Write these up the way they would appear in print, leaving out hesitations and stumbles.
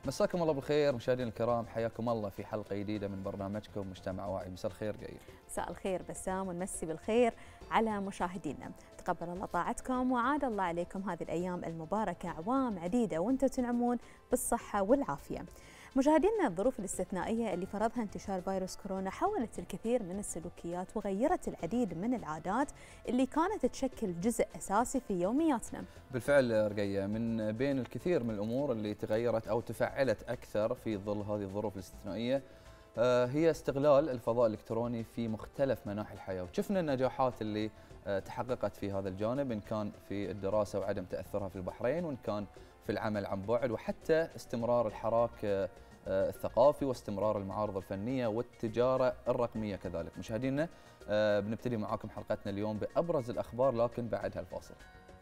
مساكم الله بالخير مشاهدينا الكرام، حياكم الله في حلقة جديدة من برنامجكم مجتمع واعي. مساء الخير قايل. مساء الخير بسام، ونمسي بالخير على مشاهدينا. تقبل الله طاعتكم وعاد الله عليكم هذه الأيام المباركة، أعوام عديدة وانتم تنعمون بالصحة والعافية. مشاهدينا، الظروف الاستثنائية اللي فرضها انتشار فيروس كورونا حولت الكثير من السلوكيات وغيرت العديد من العادات اللي كانت تشكل جزء أساسي في يومياتنا. بالفعل رقية، من بين الكثير من الأمور اللي تغيرت أو تفعلت أكثر في ظل هذه الظروف الاستثنائية هي استغلال الفضاء الإلكتروني في مختلف مناحي الحياة، وشفنا النجاحات اللي تحققت في هذا الجانب، إن كان في الدراسة وعدم تأثرها في البحرين، وإن كان في العمل عن بعد، وحتى استمرار الحراك الثقافي واستمرار المعارض الفنية والتجارة الرقمية كذلك. مشاهدينا، بنبتدي معاكم حلقتنا اليوم بأبرز الأخبار، لكن بعد هالفاصل.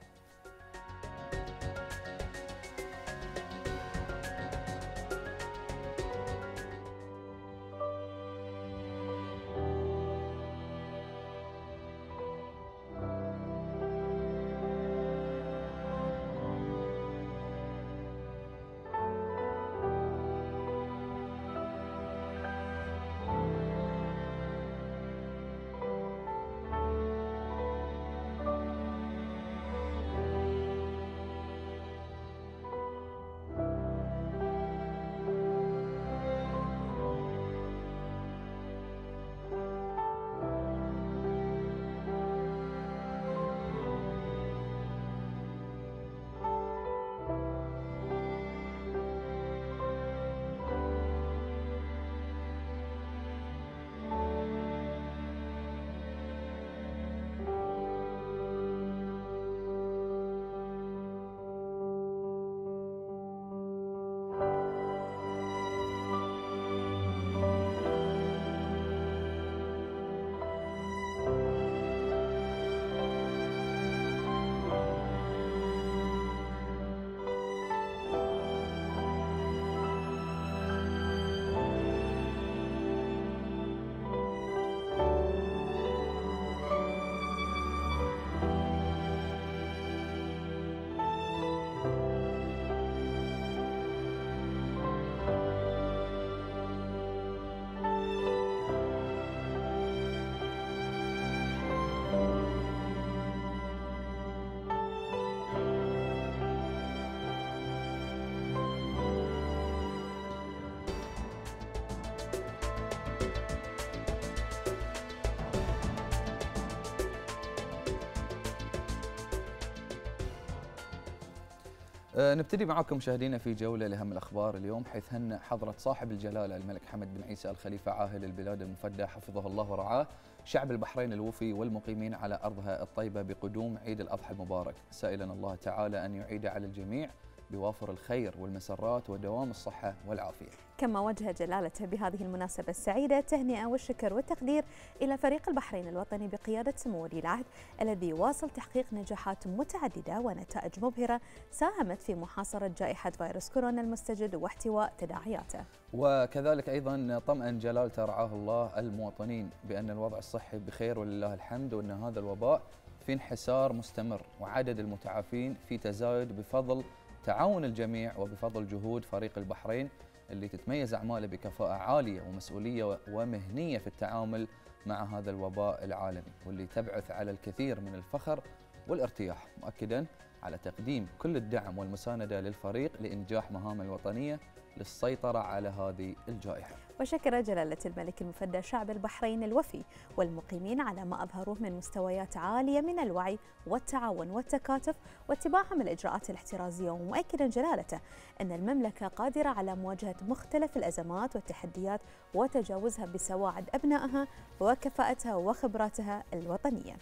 نبتدي معاكم مشاهدينا في جولة لأهم الأخبار اليوم، حيث هنأ حضرة صاحب الجلالة الملك حمد بن عيسى الخليفة عاهل البلاد المفدى حفظه الله ورعاه شعب البحرين الوفي والمقيمين على أرضها الطيبة بقدوم عيد الأضحى المبارك، سائلا الله تعالى أن يعيد على الجميع بوافر الخير والمسرات ودوام الصحة والعافية. كما وجه جلالته بهذه المناسبة السعيدة التهنئة والشكر والتقدير إلى فريق البحرين الوطني بقيادة سمو ولي العهد، الذي يواصل تحقيق نجاحات متعددة ونتائج مبهرة ساهمت في محاصرة جائحة فيروس كورونا المستجد واحتواء تداعياته. وكذلك أيضا طمأن جلالته رعاه الله المواطنين بأن الوضع الصحي بخير ولله الحمد، وأن هذا الوباء في انحسار مستمر، وعدد المتعافين في تزايد بفضل تعاون الجميع وبفضل جهود فريق البحرين اللي تتميز أعماله بكفاءة عالية ومسؤولية ومهنية في التعامل مع هذا الوباء العالمي، واللي تبعث على الكثير من الفخر والارتياح، مؤكدا على تقديم كل الدعم والمساندة للفريق لإنجاح مهامه الوطنية للسيطرة على هذه الجائحة. وشكر جلالة الملك المفدى شعب البحرين الوفي والمقيمين على ما أظهروه من مستويات عالية من الوعي والتعاون والتكاتف واتباعهم الإجراءات الاحترازية، ومؤكدا جلالته أن المملكة قادرة على مواجهة مختلف الأزمات والتحديات وتجاوزها بسواعد أبنائها وكفاءتها وخبراتها الوطنية.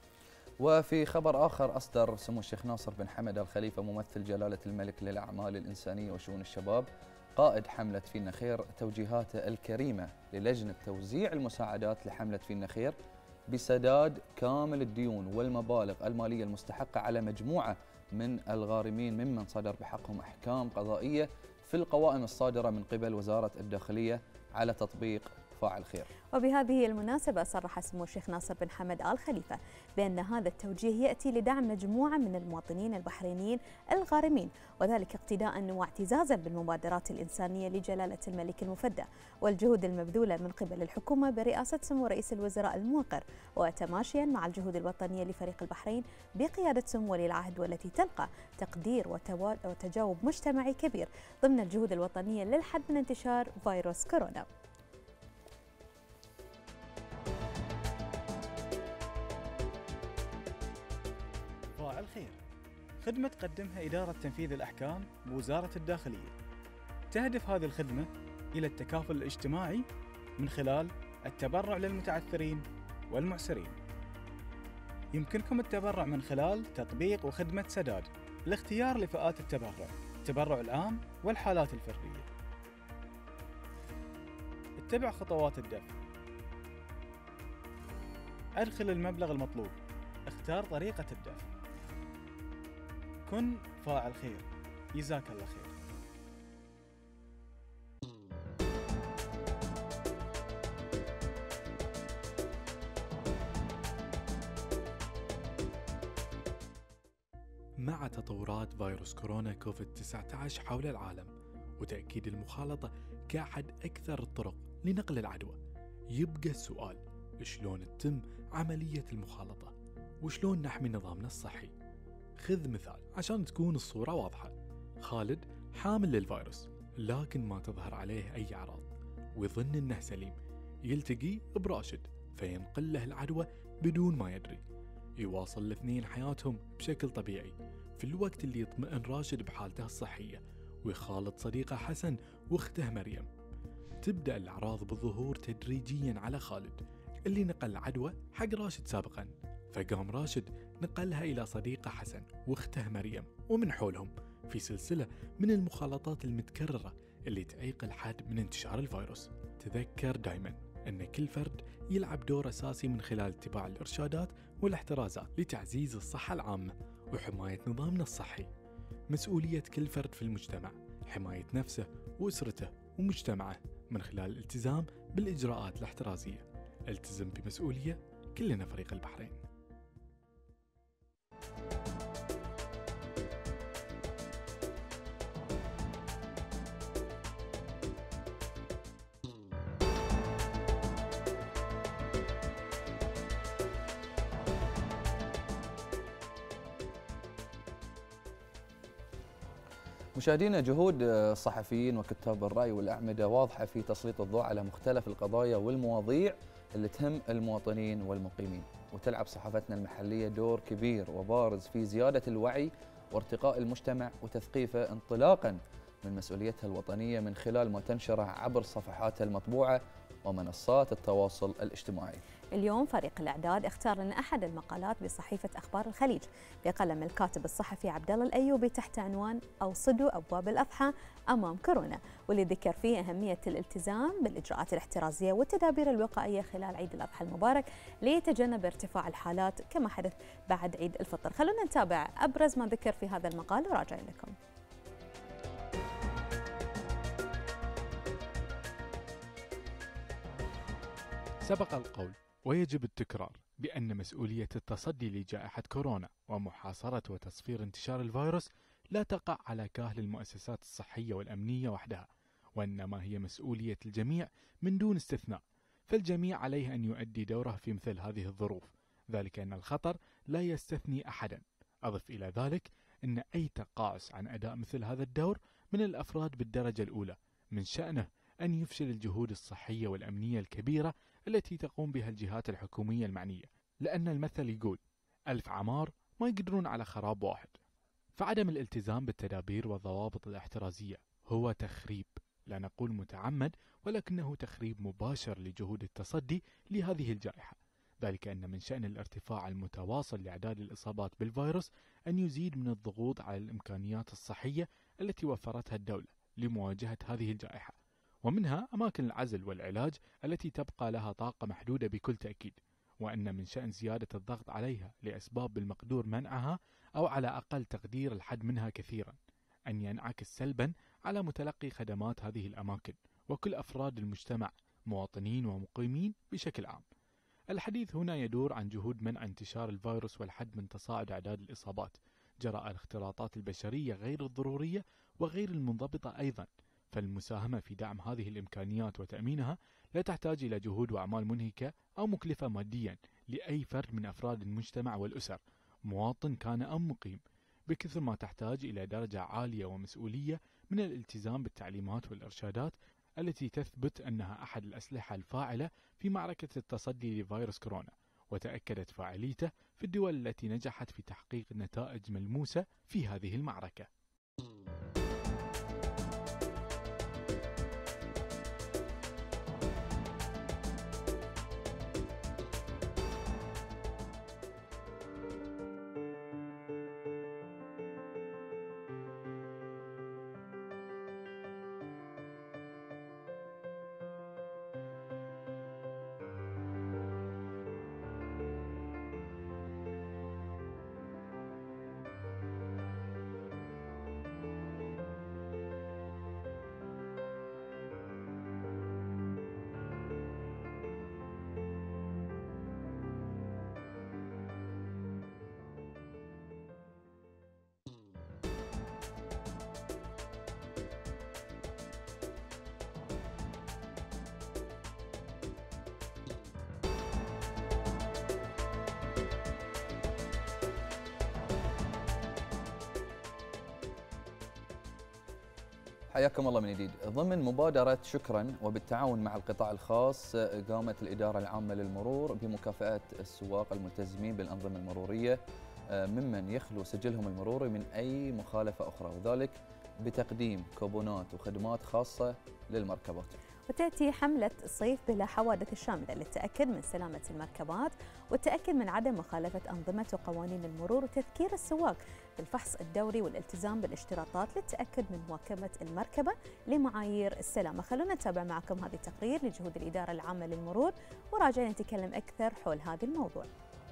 وفي خبر آخر، أصدر سمو الشيخ ناصر بن حمد الخليفة ممثل جلالة الملك للأعمال الإنسانية وشؤون الشباب قائد حملة فينا خير توجيهاته الكريمة للجنة توزيع المساعدات لحملة فينا خير بسداد كامل الديون والمبالغ المالية المستحقة على مجموعة من الغارمين ممن صدر بحقهم أحكام قضائية في القوائم الصادرة من قبل وزارة الداخلية على تطبيق فاعل خير. وبهذه المناسبة صرح سمو الشيخ ناصر بن حمد آل خليفة بأن هذا التوجيه يأتي لدعم مجموعة من المواطنين البحرينيين الغارمين، وذلك اقتداء واعتزازا بالمبادرات الإنسانية لجلالة الملك المفدى والجهود المبذولة من قبل الحكومة برئاسة سمو رئيس الوزراء الموقر، وتماشيا مع الجهود الوطنية لفريق البحرين بقيادة سمو ولي العهد، والتي تلقى تقدير وتجاوب مجتمعي كبير ضمن الجهود الوطنية للحد من انتشار فيروس كورونا. فاعل خير، خدمة تقدمها إدارة تنفيذ الأحكام بوزارة الداخلية. تهدف هذه الخدمة إلى التكافل الاجتماعي من خلال التبرع للمتعثرين والمعسرين. يمكنكم التبرع من خلال تطبيق وخدمة سداد الاختيار لفئات التبرع العام والحالات الفردية. اتبع خطوات الدفع. أدخل المبلغ المطلوب. اختار طريقة الدفع. كن فاعل خير. جزاك الله خير. مع تطورات فيروس كورونا كوفيد-19 حول العالم وتأكيد المخالطة كأحد أكثر الطرق لنقل العدوى، يبقى السؤال: شلون تتم عملية المخالطة؟ وشلون نحمي نظامنا الصحي؟ خذ مثال عشان تكون الصورة واضحة. خالد حامل للفيروس لكن ما تظهر عليه أي أعراض ويظن أنه سليم، يلتقي براشد فينقل له العدوى بدون ما يدري. يواصل الاثنين حياتهم بشكل طبيعي في الوقت اللي يطمئن راشد بحالته الصحية ويخالط صديقه حسن واخته مريم. تبدأ الأعراض بالظهور تدريجيا على خالد اللي نقل العدوى حق راشد سابقا، فقام راشد نقلها إلى صديقه حسن واخته مريم، ومن حولهم في سلسلة من المخالطات المتكررة اللي تعيق الحد من انتشار الفيروس. تذكر دايما أن كل فرد يلعب دور أساسي من خلال اتباع الإرشادات والاحترازات لتعزيز الصحة العامة وحماية نظامنا الصحي. مسؤولية كل فرد في المجتمع حماية نفسه وأسرته ومجتمعه من خلال الالتزام بالإجراءات الاحترازية. التزم بمسؤولية، كلنا فريق البحرين. مشاهدينا، جهود الصحفيين وكتاب الرأي والأعمدة واضحة في تسليط الضوء على مختلف القضايا والمواضيع اللي تهم المواطنين والمقيمين، وتلعب صحافتنا المحلية دور كبير وبارز في زيادة الوعي وارتقاء المجتمع وتثقيفه انطلاقا من مسؤوليتها الوطنية من خلال ما تنشره عبر صفحاتها المطبوعة ومنصات التواصل الاجتماعي. اليوم فريق الإعداد اختار لنا أحد المقالات بصحيفة أخبار الخليج بقلم الكاتب الصحفي عبد الله الأيوبي تحت عنوان أوصدوا أبواب الأضحى أمام كورونا، واللي ذكر فيه أهمية الالتزام بالإجراءات الاحترازية والتدابير الوقائية خلال عيد الأضحى المبارك ليتجنب ارتفاع الحالات كما حدث بعد عيد الفطر. خلونا نتابع أبرز ما ذكر في هذا المقال وراجع لكم. سبق القول ويجب التكرار بأن مسؤولية التصدي لجائحة كورونا ومحاصرة وتصفير انتشار الفيروس لا تقع على كاهل المؤسسات الصحية والأمنية وحدها، وإنما هي مسؤولية الجميع من دون استثناء، فالجميع عليه أن يؤدي دوره في مثل هذه الظروف، ذلك أن الخطر لا يستثني أحدا. أضف إلى ذلك أن أي تقاعس عن أداء مثل هذا الدور من الأفراد بالدرجة الأولى من شأنه أن يفشل الجهود الصحية والأمنية الكبيرة التي تقوم بها الجهات الحكومية المعنية، لأن المثل يقول 1000 عمار ما يقدرون على خراب واحد. فعدم الالتزام بالتدابير والضوابط الاحترازية هو تخريب، لا نقول متعمد، ولكنه تخريب مباشر لجهود التصدي لهذه الجائحة، ذلك أن من شأن الارتفاع المتواصل لأعداد الإصابات بالفيروس أن يزيد من الضغوط على الإمكانيات الصحية التي وفرتها الدولة لمواجهة هذه الجائحة، ومنها أماكن العزل والعلاج التي تبقى لها طاقة محدودة بكل تأكيد، وأن من شأن زيادة الضغط عليها لأسباب بالمقدور منعها أو على أقل تقدير الحد منها كثيرا أن ينعكس سلبا على متلقي خدمات هذه الأماكن وكل أفراد المجتمع مواطنين ومقيمين بشكل عام. الحديث هنا يدور عن جهود منع انتشار الفيروس والحد من تصاعد أعداد الإصابات جراء الاختلاطات البشرية غير الضرورية وغير المنضبطة أيضا. فالمساهمة في دعم هذه الإمكانيات وتأمينها لا تحتاج إلى جهود وأعمال منهكة أو مكلفة ماديا لأي فرد من أفراد المجتمع والأسر، مواطن كان أم مقيم، بكثر ما تحتاج إلى درجة عالية ومسؤولية من الالتزام بالتعليمات والإرشادات التي تثبت أنها أحد الأسلحة الفاعلة في معركة التصدي لفيروس كورونا، وتأكدت فاعليته في الدول التي نجحت في تحقيق نتائج ملموسة في هذه المعركة. حياكم الله من جديد. ضمن مبادرة شكرا وبالتعاون مع القطاع الخاص قامت الإدارة العامة للمرور بمكافأة السواق الملتزمين بالأنظمة المرورية ممن يخلو سجلهم المروري من أي مخالفة أخرى، وذلك بتقديم كوبونات وخدمات خاصة للمركبات. وتأتي حملة الصيف بلا حوادث الشاملة للتأكد من سلامة المركبات والتأكد من عدم مخالفة أنظمة وقوانين المرور وتذكير السواق بالفحص الدوري والالتزام بالاشتراطات للتأكد من مواكبة المركبة لمعايير السلامة. خلونا نتابع معكم هذه التقرير لجهود الإدارة العامة للمرور وراجعين نتكلم أكثر حول هذا الموضوع.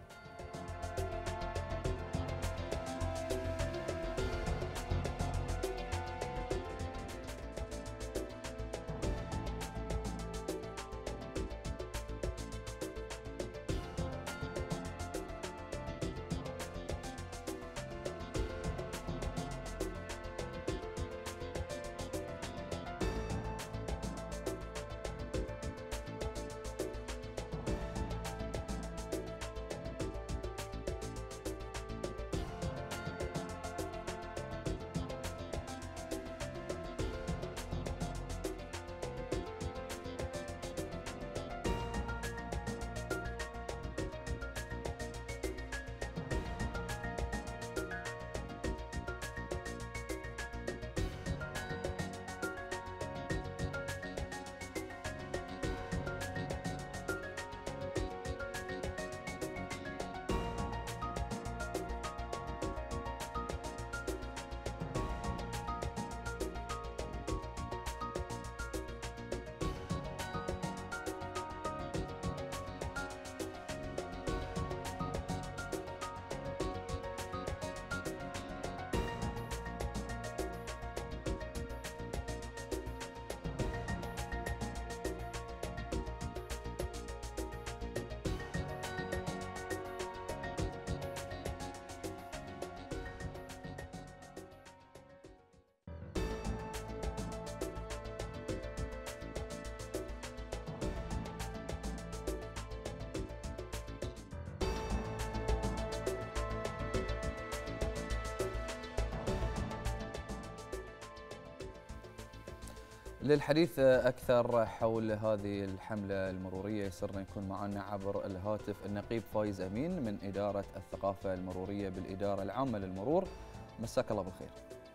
للحديث أكثر حول هذه الحملة المرورية يسرنا يكون معنا عبر الهاتف النقيب فايز أمين من إدارة الثقافة المرورية بالإدارة العامة للمرور. مساك الله بالخير.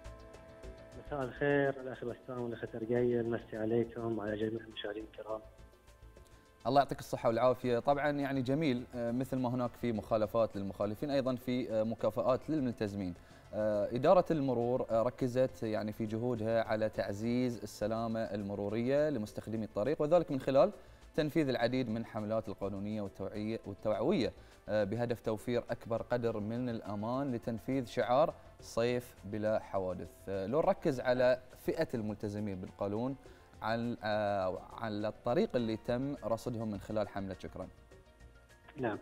مساء الخير الأخ بسام والأخ ترقية، نمسي عليكم وعلى جميع المشاهدين الكرام. الله يعطيك الصحة والعافية. طبعا يعني جميل مثل ما هناك في مخالفات للمخالفين أيضا في مكافآت للملتزمين. إدارة المرور ركزت يعني في جهودها على تعزيز السلامة المرورية لمستخدمي الطريق، وذلك من خلال تنفيذ العديد من حملات القانونية والتوعوية بهدف توفير أكبر قدر من الأمان لتنفيذ شعار صيف بلا حوادث. لو نركز على فئة الملتزمين بالقانون، على الطريق اللي تم رصدهم من خلال حملة شكرا. نعم.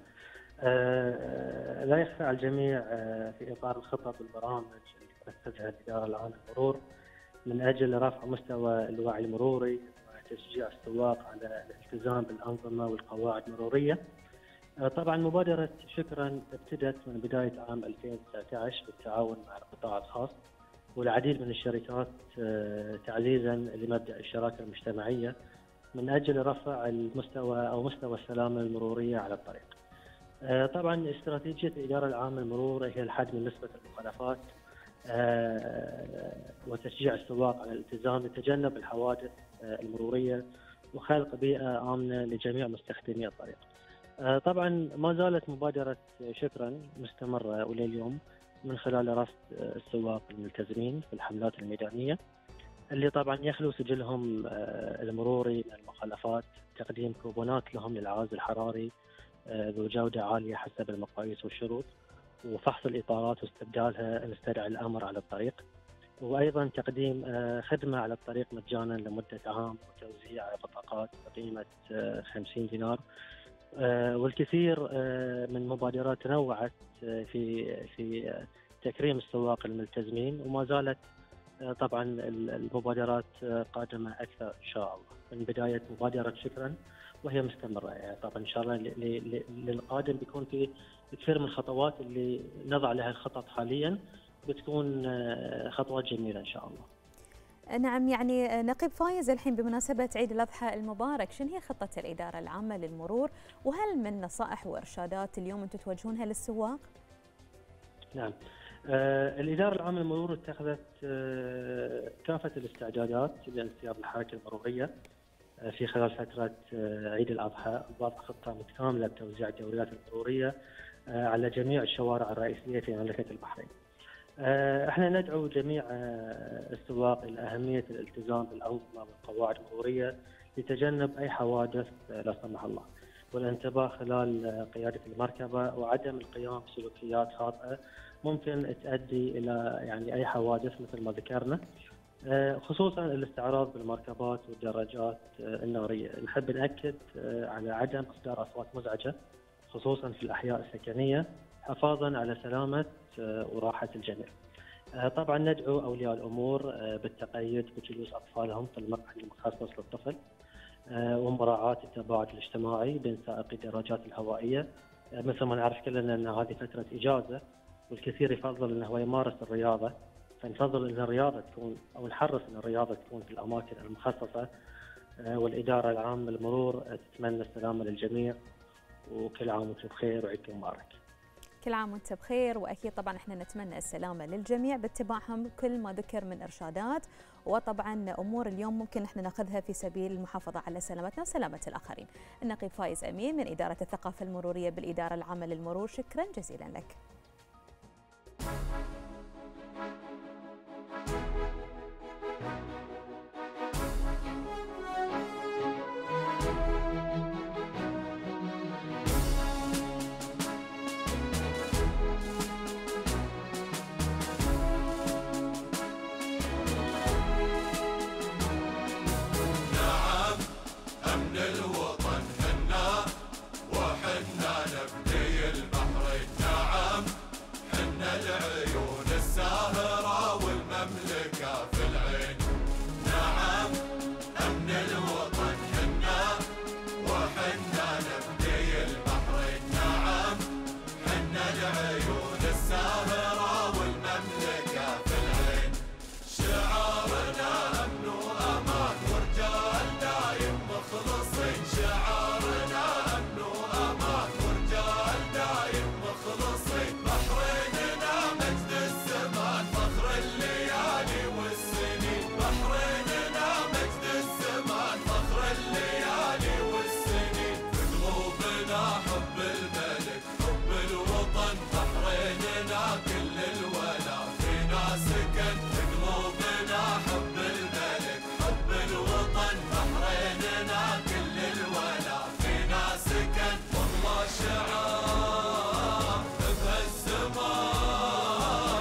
لا يخفى على الجميع في إطار الخطط والبرامج اللي تنفذها الإدارة العامة للمرور من أجل رفع مستوى الوعي المروري وتشجيع السواق على الالتزام بالأنظمة والقواعد المرورية. طبعا مبادرة شكرا ابتدت من بداية عام 2019 بالتعاون مع القطاع الخاص والعديد من الشركات تعزيزا لمبدأ الشراكة المجتمعية من أجل رفع المستوى أو مستوى السلامة المرورية على الطريق. طبعا استراتيجية الإدارة العامة للمرور هي الحد من نسبة المخالفات وتشجيع السواق على الالتزام لتجنب الحوادث المرورية وخلق بيئة آمنة لجميع مستخدمي الطريق. طبعا ما زالت مبادرة شكرا مستمرة ولليوم من خلال رصد السواق الملتزمين في الحملات الميدانية اللي طبعا يخلو سجلهم المروري من المخالفات، تقديم كوبونات لهم للعازل الحراري ذو جودة عالية حسب المقاييس والشروط، وفحص الإطارات واستبدالها إن استدعى الأمر على الطريق، وأيضا تقديم خدمة على الطريق مجانا لمدة عام وتوزيع بطاقات بقيمة 50 دينار. والكثير من مبادرات تنوعت في تكريم السواق الملتزمين، وما زالت طبعا المبادرات قادمة أكثر إن شاء الله من بداية مبادرة شكرا وهي مستمرة. يعني طبعا إن شاء الله للقادم بيكون في كثير من الخطوات اللي نضع لها الخطط حاليا بتكون خطوات جميلة إن شاء الله. نعم، يعني نقيب فايز، الحين بمناسبة عيد الأضحى المبارك، شنو هي خطة الإدارة العامة للمرور وهل من نصائح وإرشادات اليوم أنتم توجهونها للسواق؟ نعم، الإدارة العامة للمرور اتخذت كافة الاستعدادات لانصياغ الحركة المرورية في خلال فترة عيد الأضحى، وضع خطة متكاملة بتوزيع الدوريات المرورية على جميع الشوارع الرئيسية في مملكة البحرين. احنا ندعو جميع السواق الى اهميه الالتزام بالانظمه والقواعد المروريه لتجنب اي حوادث لا سمح الله، والانتباه خلال قياده المركبه وعدم القيام بسلوكيات خاطئه ممكن تؤدي الى يعني اي حوادث مثل ما ذكرنا، خصوصا الاستعراض بالمركبات والدراجات الناريه. نحب ناكد على عدم اصدار اصوات مزعجه خصوصا في الاحياء السكنيه حفاظا على سلامه وراحة الجميع. طبعا ندعو أولياء الأمور بالتقيد بجلوس أطفالهم في المقعد المخصص للطفل ومراعاة التباعد الاجتماعي بين سائقي الدراجات الهوائية. مثل ما نعرف كلنا أن هذه فترة إجازة والكثير يفضل أنه هو يمارس الرياضة، فنفضل أن الرياضة تكون أو نحرص أن الرياضة تكون في الأماكن المخصصة. والإدارة العامة للمرور تتمنى السلامة للجميع وكل عام وانتم بخير وعيدكم مبارك. كل عام وانت بخير، واكيد طبعا احنا نتمنى السلامه للجميع باتباعهم كل ما ذكر من ارشادات، وطبعا امور اليوم ممكن احنا ناخذها في سبيل المحافظه على سلامتنا وسلامه الاخرين. النقيب فايز امين من اداره الثقافه المروريه بالاداره العامه للمرور، شكرا جزيلا لك.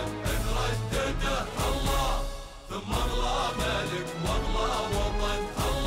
ثم الله ملك والله وطن.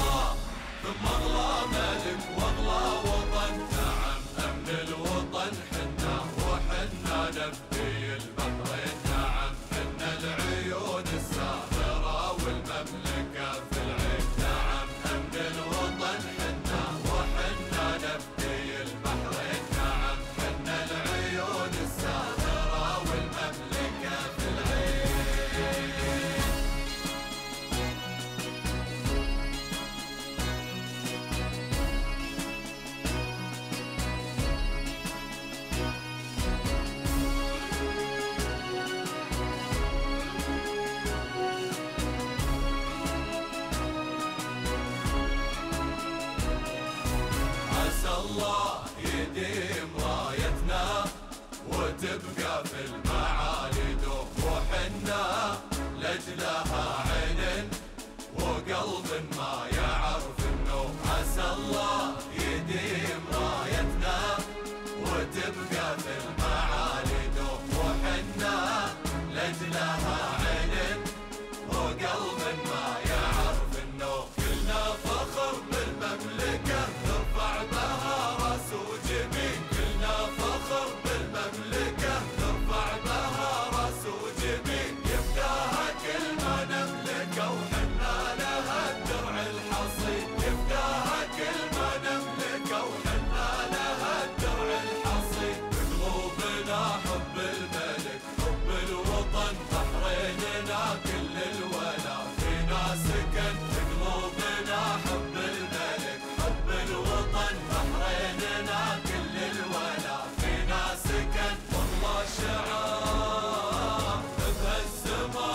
يديم رايتنا وتبقى في المعالي دوم وحنا لجلها عين وقلب ما يعرف النوم. عسى الله يديم رايتنا وتبقى في المعالي دوم وحنا لجلها عين وقلب ما يعرف النوم. كلنا فخر بالمملكة نرفع بها راس وجبين. كلنا فخر بالمملكة نرفع بها راس وجبين. يفداها كل ما نملكه وحنا لها الدرع الحصين. يفداها كل ما نملكه وحنا لها الدرع الحصين. بقلوبنا حب الملك حب الوطن بحريننا كل الولا فينا سكن. بقلوبنا حب الملك حب الوطن بحريننا كل الولا فينا سكن. والله شعار بهالزمان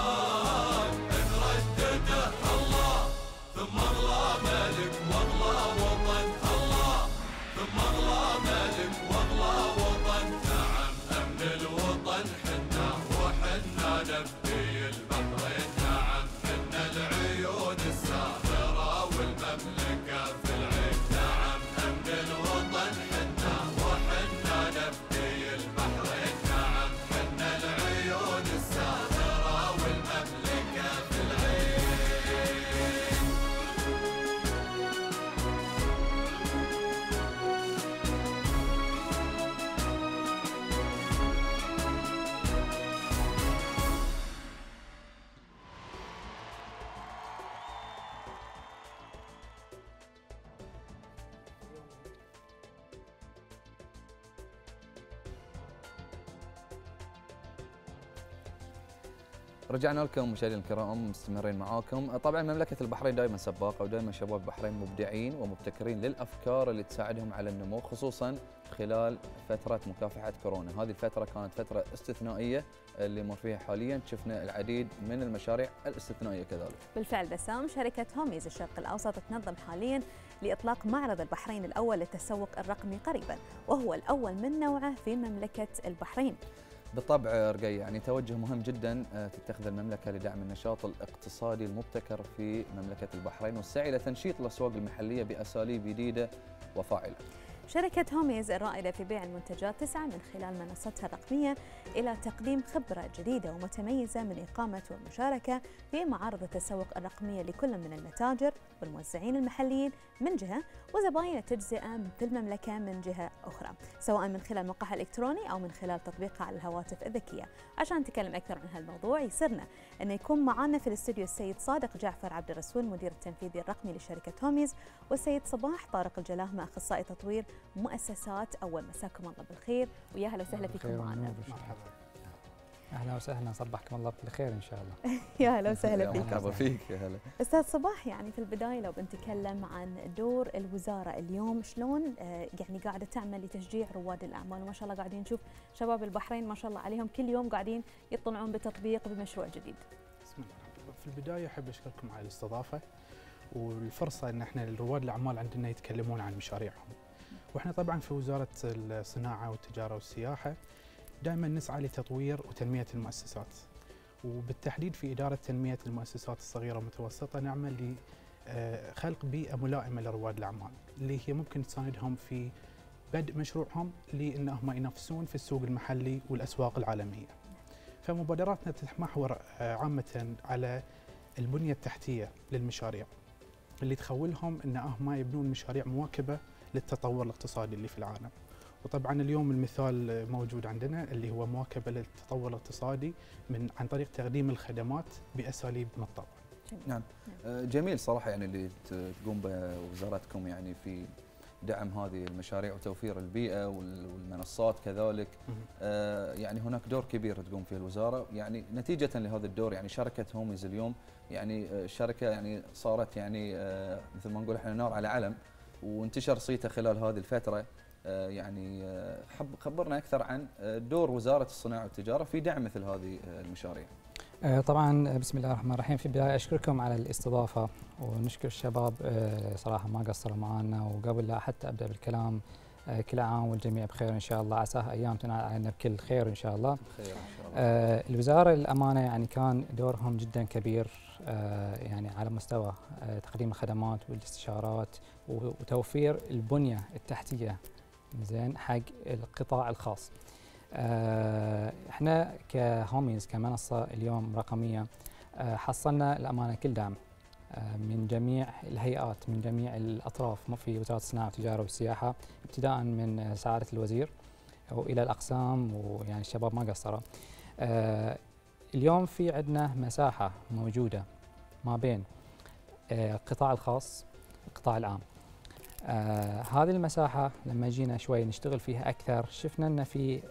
نردده الله ثم اغلى ملك واغلى وطن. الله ثم اغلى ملك واغلى وطن. نعم امن الوطن حنا وحنا نبني البحرين. نعم حنا العيون الساهرة والمملكة في العين. نعم امن الوطن حنا وحنا نبني البحرين. نعم حنا العيون الساهرة والمملكة في العين. رجعنا لكم مشاهدينا الكرام مستمرين معاكم. طبعا مملكة البحرين دائما سباقة ودائما شباب البحرين مبدعين ومبتكرين للأفكار اللي تساعدهم على النمو خصوصا خلال فترة مكافحة كورونا. هذه الفترة كانت فترة استثنائية اللي مر فيها حاليا. شفنا العديد من المشاريع الاستثنائية كذلك. بالفعل بسام، شركة هوميز الشرق الأوسط تنظم حاليا لإطلاق معرض البحرين الأول للتسوق الرقمي قريبا، وهو الأول من نوعه في مملكة البحرين. بالطبع رقي، يعني توجه مهم جدا تتخذ المملكة لدعم النشاط الاقتصادي المبتكر في مملكة البحرين والسعي لتنشيط الأسواق المحلية بأساليب جديدة وفاعلة. شركة هوميز الرائدة في بيع المنتجات تسعى من خلال منصتها الرقمية إلى تقديم خبرة جديدة ومتميزة من إقامة والمشاركة في معارض التسوق الرقمية لكل من المتاجر والموزعين المحليين من جهة وزباين التجزئة في المملكة من جهة أخرى، سواء من خلال موقعها الإلكتروني أو من خلال تطبيقها على الهواتف الذكية. عشان نتكلم أكثر عن هالموضوع يسرنا أن يكون معنا في الاستوديو السيد صادق جعفر عبد الرسول مدير التنفيذي الرقمي لشركة هوميز، والسيد صباح طارق الجلاهمة أخصائي تطوير مؤسسات. أول مساكم الله بالخير ويا هلا وسهلا فيكم معنا. اهلا وسهلا، صبحكم الله بالخير ان شاء الله. يا هلا وسهلا فيك. مرحبا فيك. يا هلا استاذ صباح، يعني في البدايه لو بنتكلم عن دور الوزاره اليوم، شلون يعني قاعده تعمل لتشجيع رواد الاعمال؟ وما شاء الله قاعدين نشوف شباب البحرين ما شاء الله عليهم كل يوم قاعدين يطلعون بتطبيق بمشروع جديد. بسم الله. في البدايه احب اشكركم على الاستضافه والفرصه ان احنا رواد الاعمال عندنا يتكلمون عن مشاريعهم. واحنا طبعا في وزاره الصناعه والتجاره والسياحه دائما نسعى لتطوير وتنميه المؤسسات، وبالتحديد في اداره تنميه المؤسسات الصغيره والمتوسطه نعمل لخلق بيئه ملائمه لرواد الاعمال اللي هي ممكن تساندهم في بدء مشروعهم لانهم ينافسون في السوق المحلي والاسواق العالميه. فمبادراتنا تتمحور عامه على البنيه التحتيه للمشاريع اللي تخولهم ان هم يبنون مشاريع مواكبه للتطور الاقتصادي اللي في العالم. وطبعا اليوم المثال موجود عندنا اللي هو مواكبه للتطور الاقتصادي عن طريق تقديم الخدمات باساليب متطوره. نعم جميل صراحه، يعني اللي تقوم بوزارتكم يعني في دعم هذه المشاريع وتوفير البيئه والمنصات كذلك. يعني هناك دور كبير تقوم فيه الوزاره، يعني نتيجه لهذا الدور يعني شركه هوميز اليوم يعني شركه يعني صارت يعني مثل ما نقول احنا نار على علم، وانتشر صيته خلال هذه الفتره. يعني خبرنا اكثر عن دور وزاره الصناعه والتجاره في دعم مثل هذه المشاريع. طبعا بسم الله الرحمن الرحيم. في البدايه اشكركم على الاستضافه ونشكر الشباب صراحه ما قصروا معنا، وقبل لا حتى ابدا بالكلام كل عام والجميع بخير إن شاء الله، عساها أيام تنال علينا بكل خير إن شاء الله. بخير إن شاء الله. الوزارة للأمانة يعني كان دورهم جدا كبير يعني على مستوى تقديم الخدمات والاستشارات وتوفير البنية التحتية زين حق القطاع الخاص. احنا كهوميز كمنصة اليوم رقمية حصلنا الأمانة كل دعم من جميع الهيئات، من جميع الأطراف في وزارة الصناعة والتجارة والسياحة، ابتداء من سعادة الوزير وإلى الأقسام، ويعني الشباب ما قصروا. اليوم في عندنا مساحة موجودة ما بين القطاع الخاص والقطاع العام. هذه المساحة لما جينا شوي نشتغل فيها أكثر شفنا أن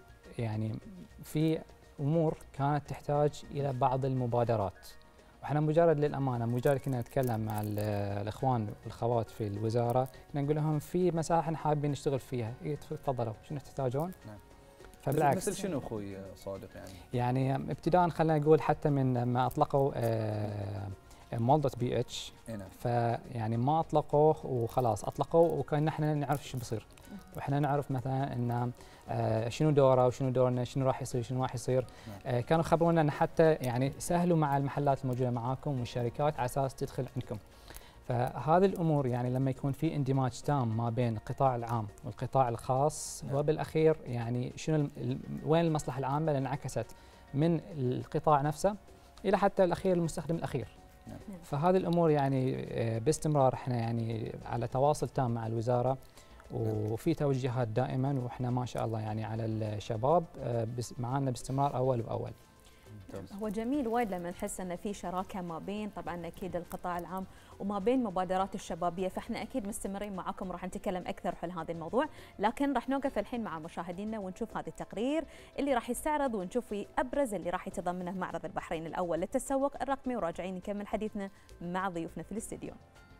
في أمور كانت تحتاج إلى بعض المبادرات، وإحنا مجرد للأمانة مجرد كنا نتكلم مع الإخوان والأخوات في الوزارة كنا نقول لهم في مساحة حابين نشتغل فيها، تفضلوا شنو تحتاجون؟ نعم. فبالعكس مثل شنو أخوي صادق يعني ابتداء خلينا نقول حتى من ما أطلقوا مولدة بي اتش، فيعني ما اطلقوه وخلاص، اطلقوه وكان احنا نعرف شو بيصير، واحنا نعرف مثلا ان شنو دوره وشنو دورنا، شنو راح يصير شنو راح يصير. كانوا خبرونا ان حتى يعني سهلوا مع المحلات الموجوده معاكم والشركات على اساس تدخل عندكم. فهذه الامور يعني لما يكون في اندماج تام ما بين القطاع العام والقطاع الخاص، وبالاخير يعني شنو وين المصلحه العامه اللي انعكست من القطاع نفسه الى حتى الاخير المستخدم الاخير. فهذه الامور يعني باستمرار احنا يعني على تواصل تام مع الوزاره، وفي توجيهات دائما، واحنا ما شاء الله يعني على الشباب معانا باستمرار اول باول. هو جميل وايد لما نحس ان في شراكه ما بين طبعا اكيد القطاع العام وما بين مبادرات الشبابيه، فاحنا اكيد مستمرين معاكم راح نتكلم اكثر حول هذا الموضوع، لكن راح نوقف الحين مع مشاهدينا ونشوف هذا التقرير اللي راح يستعرض ونشوف في ابرز اللي راح يتضمنه معرض البحرين الاول للتسوق الرقمي، وراجعين نكمل حديثنا مع ضيوفنا في الاستديو.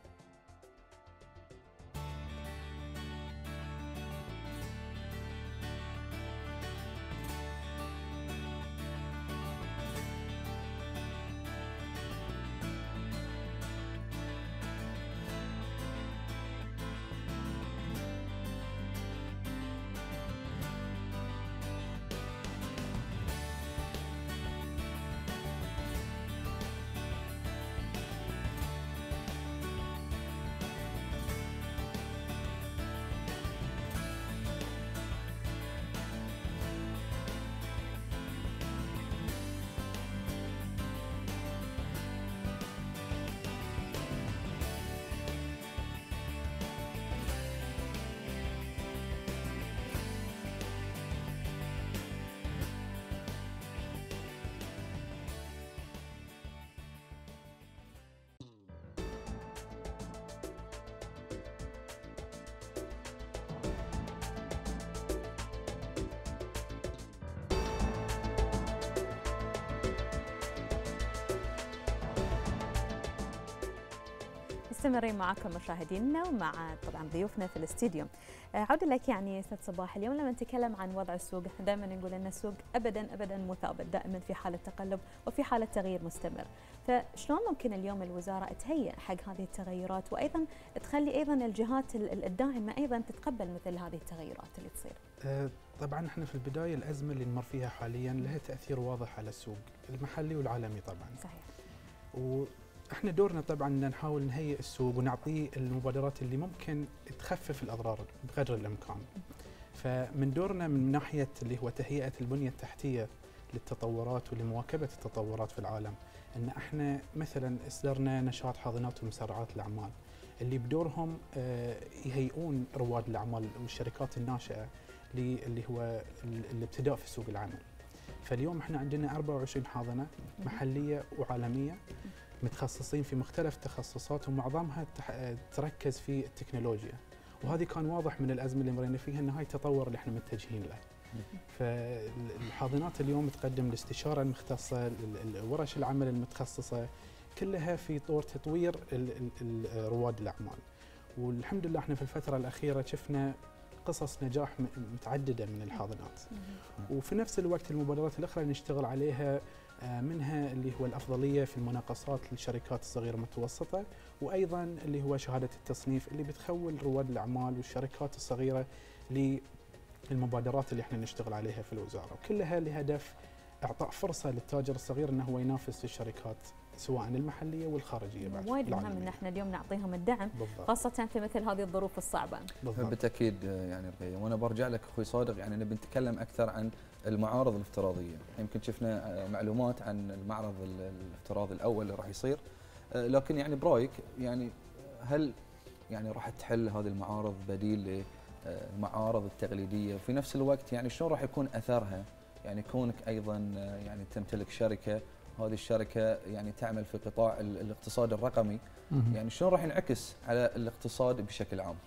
مستمرين معكم مشاهدينا ومع طبعا ضيوفنا في الاستديو. عودة لك يعني استاذ صباح، اليوم لما نتكلم عن وضع السوق دائما نقول ان السوق ابدا مو ثابت، دائما في حاله تقلب وفي حاله تغيير مستمر، فشلون ممكن اليوم الوزاره تهيئ حق هذه التغيرات وايضا تخلي ايضا الجهات الداعمه ايضا تتقبل مثل هذه التغيرات اللي تصير؟ طبعا احنا في البدايه الازمه اللي نمر فيها حاليا لها تاثير واضح على السوق المحلي والعالمي طبعا. صحيح. احنا دورنا طبعا ان نحاول نهيئ السوق ونعطيه المبادرات اللي ممكن تخفف الاضرار بقدر الامكان. فمن دورنا من ناحيه اللي هو تهيئه البنيه التحتيه للتطورات ولمواكبه التطورات في العالم، ان احنا مثلا اصدرنا نشاط حاضنات ومسرعات الاعمال اللي بدورهم يهيئون رواد الاعمال والشركات الناشئه اللي هو الابتداء في سوق العمل. فاليوم احنا عندنا 24 حاضنه محليه وعالميه متخصصين في مختلف التخصصات، ومعظمها تركز في التكنولوجيا، وهذه كان واضح من الازمه اللي مرينا فيها ان هاي التطور اللي احنا متجهين له. فالحاضنات اليوم تقدم الاستشاره المختصه، ورش العمل المتخصصه، كلها في طور تطوير رواد الاعمال. والحمد لله احنا في الفتره الاخيره شفنا قصص نجاح متعدده من الحاضنات. وفي نفس الوقت المبادرات الاخرى نشتغل عليها منها اللي هو الافضليه في المناقصات للشركات الصغيره والمتوسطه، وايضا اللي هو شهاده التصنيف اللي بتخول رواد الاعمال والشركات الصغيره للمبادرات اللي احنا نشتغل عليها في الوزاره، وكلها لهدف اعطاء فرصه للتاجر الصغير انه هو ينافس في الشركات سواء المحليه والخارجيه بعد. وايد مهم ان احنا اليوم نعطيهم الدعم بالضبط. خاصه في مثل هذه الظروف الصعبه. بالضبط. بالتاكيد يعني رقية، وانا برجع لك اخوي صادق، يعني نبي نتكلم اكثر عن المعارض الافتراضيه. يمكن شفنا معلومات عن المعرض الافتراضي الاول اللي راح يصير، لكن يعني برايك يعني هل يعني راح تحل هذه المعارض بديل للمعارض التقليديه؟ وفي نفس الوقت يعني شلون راح يكون اثرها؟ يعني كونك ايضا يعني تمتلك شركه، هذه الشركه يعني تعمل في قطاع الاقتصاد الرقمي، يعني شلون راح ينعكس على الاقتصاد بشكل عام؟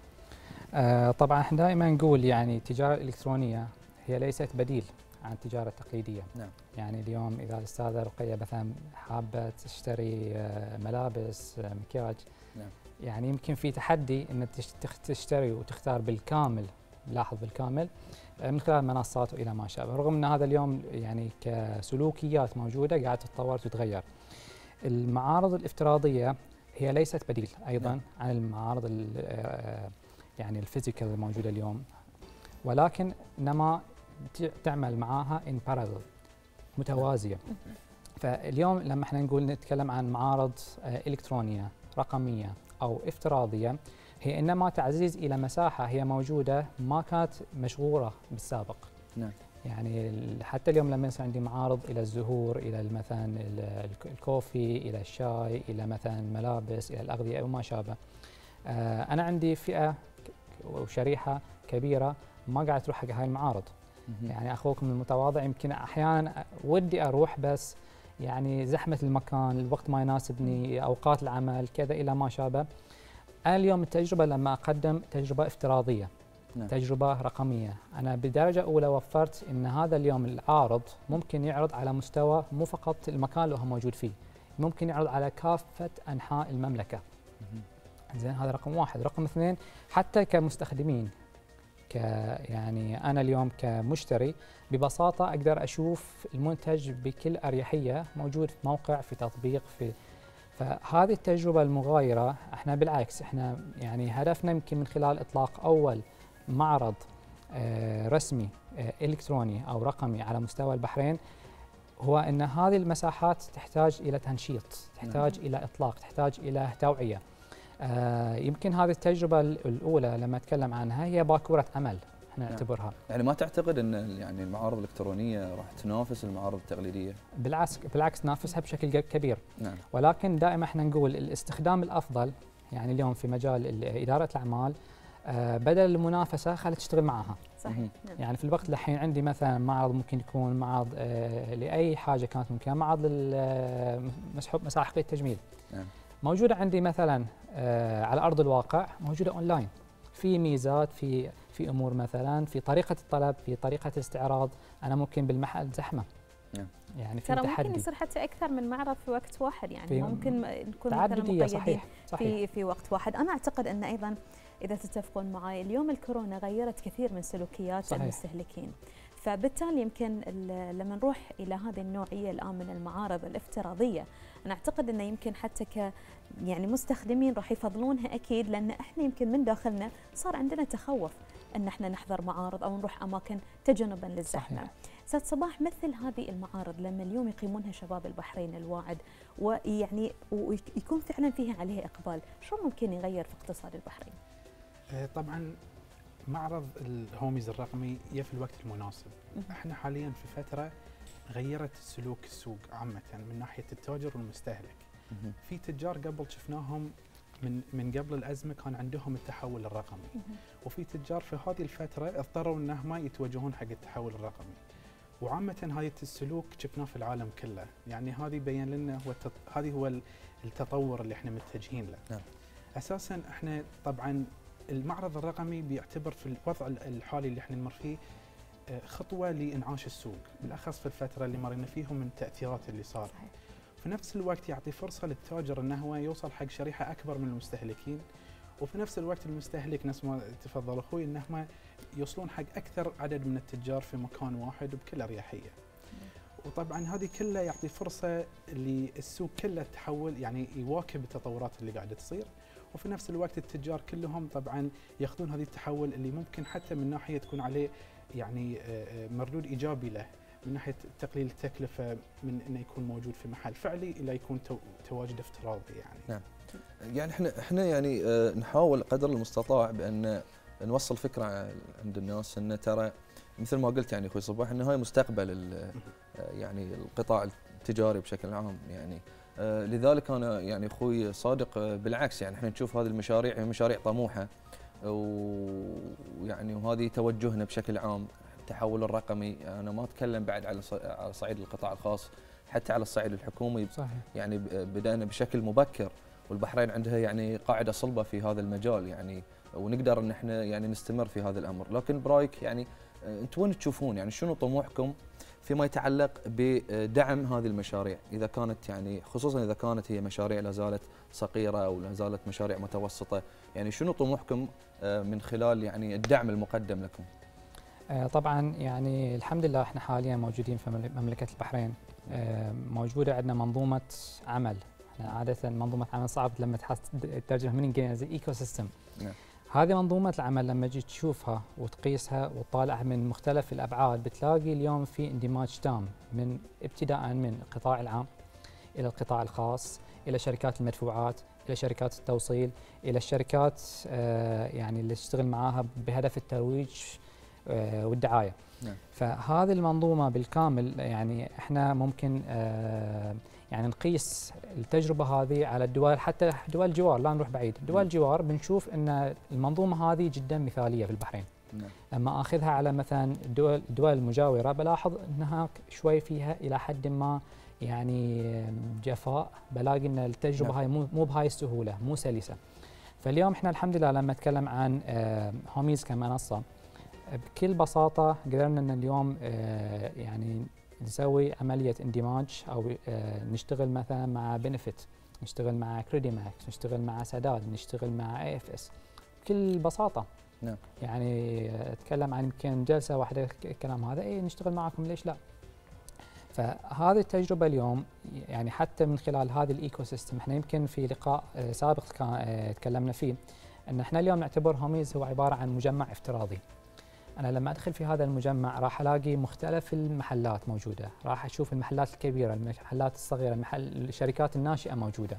طبعا احنا دائما نقول يعني التجاره الالكترونيه هي ليست بديل عن التجاره التقليديه. نعم. يعني اليوم اذا الاستاذه رقيه مثلا حابه تشتري ملابس مكياج، نعم. يعني يمكن في تحدي ان تشتري وتختار بالكامل، لاحظ بالكامل من خلال منصات والى ما شابه، رغم ان هذا اليوم يعني كسلوكيات موجوده قاعده تتطور وتتغير. المعارض الافتراضيه هي ليست بديل ايضا نعم. عن المعارض يعني الفيزيكال الموجوده اليوم، ولكن انما تعمل معاها ان بارالل، متوازيه. فاليوم لما احنا نقول نتكلم عن معارض الكترونيه رقميه او افتراضيه، هي انما تعزيز الى مساحه هي موجوده ما كانت مشغوله بالسابق. نعم. يعني حتى اليوم لما يصير عندي معارض الى الزهور، الى مثلا الكوفي، الى الشاي، الى مثلا ملابس، الى الاغذيه او ما شابه، انا عندي فئه وشريحه كبيره ما قاعده تروح حق هاي المعارض. يعني اخوكم المتواضع يمكن احيانا ودي اروح، بس يعني زحمه المكان، الوقت ما يناسبني، اوقات العمل كذا الى ما شابه. أنا اليوم التجربة لما أقدم تجربة افتراضية، نعم. تجربة رقمية، أنا بدرجة أولى وفرت أن هذا اليوم العارض ممكن يعرض على مستوى مو فقط المكان اللي هو موجود فيه، ممكن يعرض على كافة أنحاء المملكة. زين، هذا رقم واحد. رقم اثنين، حتى كمستخدمين، يعني أنا اليوم كمشتري ببساطة أقدر أشوف المنتج بكل أريحية، موجود في موقع، في تطبيق، فهذه التجربة المغايرة احنا بالعكس احنا يعني هدفنا يمكن من خلال اطلاق اول معرض رسمي الكتروني او رقمي على مستوى البحرين، هو ان هذه المساحات تحتاج الى تنشيط، تحتاج الى اطلاق، تحتاج الى توعية. يمكن هذه التجربة الاولى لما اتكلم عنها هي باكورة عمل احنا نعتبرها. يعني ما تعتقد ان يعني المعارض الالكترونيه راح تنافس المعارض التقليديه؟ بالعكس تنافسها بشكل كبير. نعم. ولكن دائما احنا نقول الاستخدام الافضل، يعني اليوم في مجال اداره الاعمال بدل المنافسه خلت تشتغل معها. صحيح. يعني في الوقت الحين عندي مثلا معرض ممكن يكون معرض لاي حاجه كانت ممكنه، معرض مساحه التجميل. نعم. موجوده عندي مثلا على ارض الواقع، موجوده اونلاين. في ميزات، في امور مثلا في طريقه الطلب، في طريقه الاستعراض، انا ممكن بالمحل زحمه. يعني في ترى تحدي، ممكن يصير حتى اكثر من معرض في وقت واحد، يعني ممكن نكون مثلا مقيدين. صحيح. في وقت واحد. انا اعتقد ان ايضا اذا تتفقون معي اليوم الكورونا غيرت كثير من سلوكيات المستهلكين، فبالتالي يمكن لما نروح الى هذه النوعيه الان من المعارض الافتراضيه، انا اعتقد انه يمكن حتى يعني مستخدمين راح يفضلونها اكيد، لان احنا يمكن من داخلنا صار عندنا تخوف ان احنا نحضر معارض او نروح اماكن تجنبا للزحمه. استاذ صباح، مثل هذه المعارض لما اليوم يقيمونها شباب البحرين الواعد ويعني ويكون فعلا فيها عليه اقبال، شو ممكن يغير في اقتصاد البحرين؟ طبعا معرض الهوميز الرقمي في الوقت المناسب. احنا حاليا في فتره غيرت سلوك السوق عامه من ناحيه التاجر والمستهلك. في تجار قبل شفناهم من قبل الازمه كان عندهم التحول الرقمي، وفي تجار في هذه الفتره اضطروا انهم يتوجهون حق التحول الرقمي. وعامه هذا السلوك شفناه في العالم كله، يعني هذه بين لنا هذه هو التطور اللي احنا متجهين له. نعم. اساسا احنا طبعا المعرض الرقمي بيعتبر في الوضع الحالي اللي احنا نمر فيه خطوه لانعاش السوق، بالاخص في الفتره اللي مرينا فيها من التاثيرات اللي صار. صحيح. في نفس الوقت يعطي فرصه للتاجر انه هو يوصل حق شريحه اكبر من المستهلكين، وفي نفس الوقت المستهلك نفس ما تفضل اخوي انهم يوصلون حق اكثر عدد من التجار في مكان واحد وبكل اريحيه. وطبعا هذه كلها يعطي فرصه للسوق كله التحول، يعني يواكب التطورات اللي قاعده تصير، وفي نفس الوقت التجار كلهم طبعا ياخذون هذه التحول اللي ممكن حتى من ناحيه تكون عليه يعني مردود ايجابي له، من ناحيه تقليل التكلفه من انه يكون موجود في محل فعلي الى يكون تواجد افتراضي يعني. نعم. يعني احنا يعني نحاول قدر المستطاع بان نوصل فكره عند الناس ان ترى مثل ما قلت يعني اخوي صباح ان هاي مستقبل يعني القطاع التجاري بشكل عام يعني. لذلك انا يعني اخوي صادق بالعكس يعني احنا نشوف هذه المشاريع هي مشاريع طموحه ويعني وهذه توجهنا بشكل عام. التحول الرقمي انا ما اتكلم بعد على صعيد القطاع الخاص، حتى على الصعيد الحكومي صحيح. يعني بدأنا بشكل مبكر، والبحرين عندها يعني قاعده صلبه في هذا المجال يعني، ونقدر ان احنا يعني نستمر في هذا الامر. لكن برايك يعني انتم وين تشوفون يعني شنو طموحكم فيما يتعلق بدعم هذه المشاريع، اذا كانت يعني خصوصا اذا كانت هي مشاريع لا زالت صغيره او لا زالت مشاريع متوسطه، يعني شنو طموحكم من خلال يعني الدعم المقدم لكم؟ طبعا يعني الحمد لله احنا حاليا موجودين في مملكه البحرين، موجوده عندنا منظومه عمل. احنا عاده منظومه عمل صعب لما تترجمها من الانجليزي ايكو سيستم. هذه منظومه العمل لما تجي تشوفها وتقيسها وتطالعها من مختلف الابعاد بتلاقي اليوم في اندماج تام من ابتداء من القطاع العام الى القطاع الخاص الى شركات المدفوعات الى شركات التوصيل الى الشركات يعني اللي تشتغل معاها بهدف الترويج والدعايه. فهذه المنظومه بالكامل يعني احنا ممكن يعني نقيس التجربه هذه على الدول، حتى دول الجوار لا نروح بعيد، دول الجوار بنشوف ان المنظومه هذه جدا مثاليه في البحرين. لما اخذها على مثلا الدول المجاوره بلاحظ انها شوي فيها الى حد ما يعني جفاء، بلاقي ان التجربه هاي مو بهاي السهوله، مو سلسه. فاليوم احنا الحمد لله لما نتكلم عن هوميز كمنصه بكل بساطه قدرنا ان اليوم يعني نسوي عمليه اندماج او نشتغل مثلا مع بنفيت، نشتغل مع كريديماكس، نشتغل مع سداد، نشتغل مع اي اف اس بكل بساطه. نعم. يعني اتكلم عن يمكن جلسه واحده الكلام هذا اي نشتغل معكم ليش لا. فهذه التجربه اليوم يعني حتى من خلال هذا الايكو سيستم، احنا يمكن في لقاء سابق تكلمنا فيه ان احنا اليوم نعتبر هوميز هو عباره عن مجمع افتراضي. أنا لما أدخل في هذا المجمع راح ألاقي مختلف المحلات موجودة، راح أشوف المحلات الكبيرة، المحلات الصغيرة، الشركات الناشئة موجودة.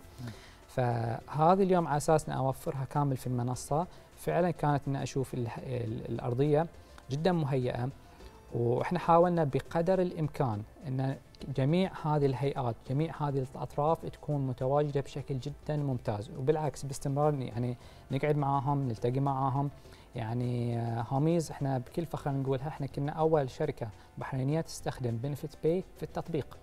فهذه اليوم على أساس أن أوفرها كامل في المنصة، فعلا كانت أن أشوف الأرضية جدا مهيئة، وإحنا حاولنا بقدر الإمكان أن جميع هذه الهيئات، جميع هذه الأطراف تكون متواجدة بشكل جدا ممتاز، وبالعكس باستمرار يعني نقعد معاهم، نلتقي معاهم. يعني هوميز احنا بكل فخر نقولها احنا كنا اول شركه بحرينيه تستخدم بنفيت باي في التطبيق.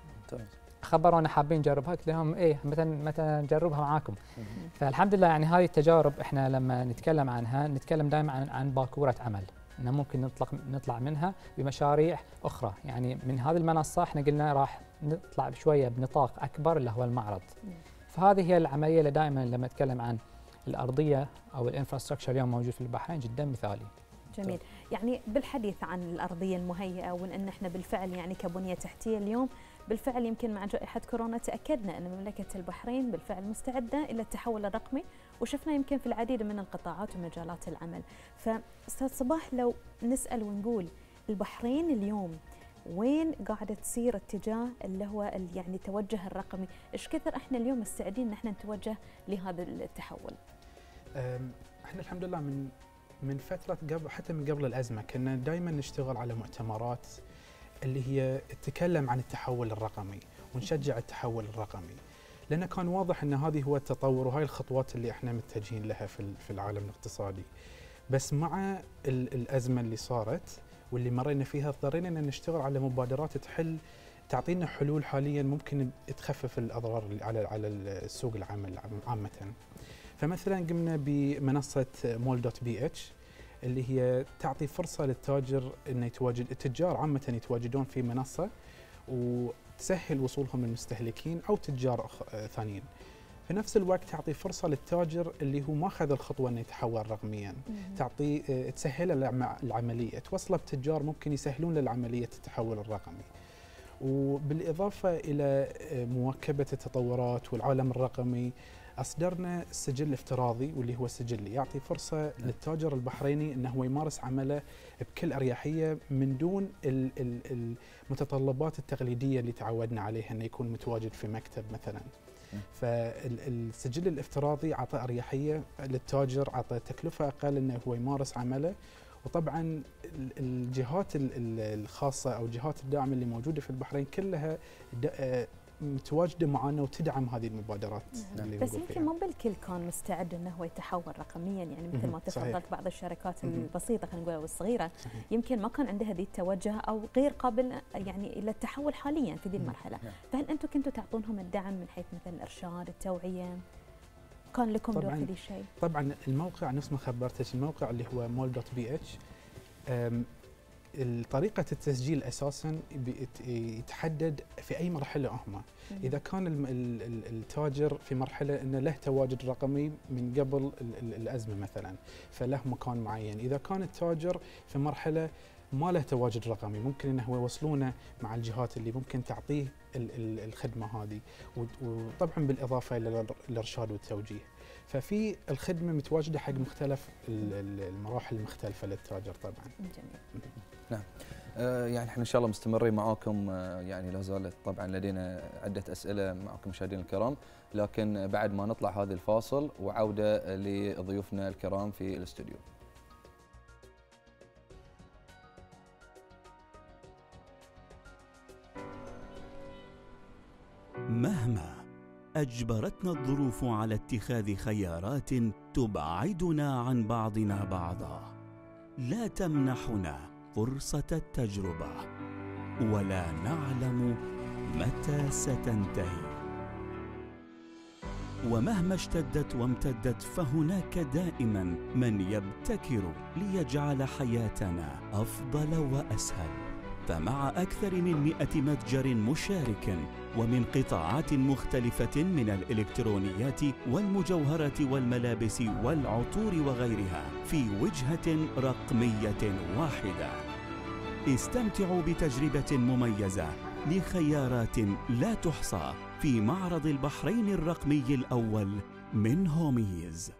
خبرونا حابين نجربها، قلت لهم ايه متى نجربها معاكم. فالحمد لله يعني هذه التجارب احنا لما نتكلم عنها نتكلم دائما عن باكوره عمل، انه ممكن نطلع منها بمشاريع اخرى. يعني من هذه المنصه احنا قلنا راح نطلع شويه بنطاق اكبر اللي هو المعرض. فهذه هي العمليه اللي دائما لما اتكلم عن الأرضية أو الانفراستراكشر اليوم موجود في البحرين جدا مثالي. جميل. يعني بالحديث عن الأرضية المهيئة وأن احنا بالفعل يعني كبنية تحتية اليوم بالفعل يمكن مع جائحة كورونا تأكدنا أن مملكة البحرين بالفعل مستعدة إلى التحول الرقمي، وشفنا يمكن في العديد من القطاعات ومجالات العمل. فأستاذ صباح لو نسأل ونقول البحرين اليوم وين قاعدة تصير اتجاه اللي هو يعني التوجه الرقمي، ايش كثر احنا اليوم مستعدين ان احنا نتوجه لهذا التحول؟ احنا الحمد لله من فترة قبل، حتى من قبل الأزمة كنا دائما نشتغل على مؤتمرات اللي هي تتكلم عن التحول الرقمي ونشجع التحول الرقمي، لأنه كان واضح أن هذه هو التطور وهاي الخطوات اللي احنا متجهين لها في العالم الاقتصادي. بس مع الأزمة اللي صارت واللي مرينا فيها اضطرينا ان نشتغل على مبادرات تعطينا حلول حاليا ممكن تخفف الاضرار على السوق العمل عامه. فمثلا قمنا بمنصه مول.bh اللي هي تعطي فرصه للتاجر انه يتواجد، التجار عامه يتواجدون في منصه وتسهل وصولهم للمستهلكين او تجار ثانيين. في نفس الوقت تعطي فرصه للتاجر اللي هو ما اخذ الخطوه انه يتحول رقميا، تسهل العمليه، توصله بتجار ممكن يسهلون للعمليه التحول الرقمي. وبالاضافه الى مواكبه التطورات والعالم الرقمي، اصدرنا سجل افتراضي واللي هو سجل يعطي فرصه للتاجر البحريني انه هو يمارس عمله بكل اريحيه من دون المتطلبات التقليديه اللي تعودنا عليها، انه يكون متواجد في مكتب مثلا. فالسجل الافتراضي اعطى اريحيه للتاجر، اعطى تكلفه اقل انه هو يمارس عمله. وطبعا الجهات الخاصه او جهات الدعم اللي موجوده في البحرين كلها متواجده معنا وتدعم هذه المبادرات. بس يمكن مو بالكل كان مستعد انه هو يتحول رقميا، يعني مثل ما تفضلت بعض الشركات البسيطه خلينا نقول والصغيره يمكن ما كان عندها هذه التوجه او غير قابل يعني الى التحول حاليا في ذي المرحله. فهل انتم كنتوا تعطونهم الدعم من حيث مثلا الارشاد، التوعيه؟ كان لكم دور في ذي الشيء؟ طبعا الموقع نفس ما خبرتك، الموقع اللي هو mol.bh طريقة التسجيل أساساً يتحدد في أي مرحلة هم. إذا كان التاجر في مرحلة أنه له تواجد رقمي من قبل الأزمة مثلاً فله مكان معين. إذا كان التاجر في مرحلة ما له تواجد رقمي ممكن أنه هو يوصلونه مع الجهات اللي ممكن تعطيه الخدمة هذه، وطبعاً بالإضافة إلى الإرشاد والتوجيه. ففي الخدمة متواجدة حق مختلف المراحل المختلفة للتاجر طبعاً. جميل. نعم. يعني احنا ان شاء الله مستمرين معاكم، يعني لا زالت طبعا لدينا عده اسئله معكم مشاهدينا الكرام، لكن بعد ما نطلع هذا الفاصل وعوده لضيوفنا الكرام في الاستوديو. مهما أجبرتنا الظروف على اتخاذ خيارات تبعدنا عن بعضنا بعضا، لا تمنحنا فرصة التجربة ولا نعلم متى ستنتهي. ومهما اشتدت وامتدت فهناك دائما من يبتكر ليجعل حياتنا أفضل وأسهل. فمع أكثر من 100 متجر مشارك ومن قطاعات مختلفة من الإلكترونيات والمجوهرة والملابس والعطور وغيرها في وجهة رقمية واحدة، استمتعوا بتجربة مميزة لخيارات لا تحصى في معرض البحرين الرقمي الأول من هوميز.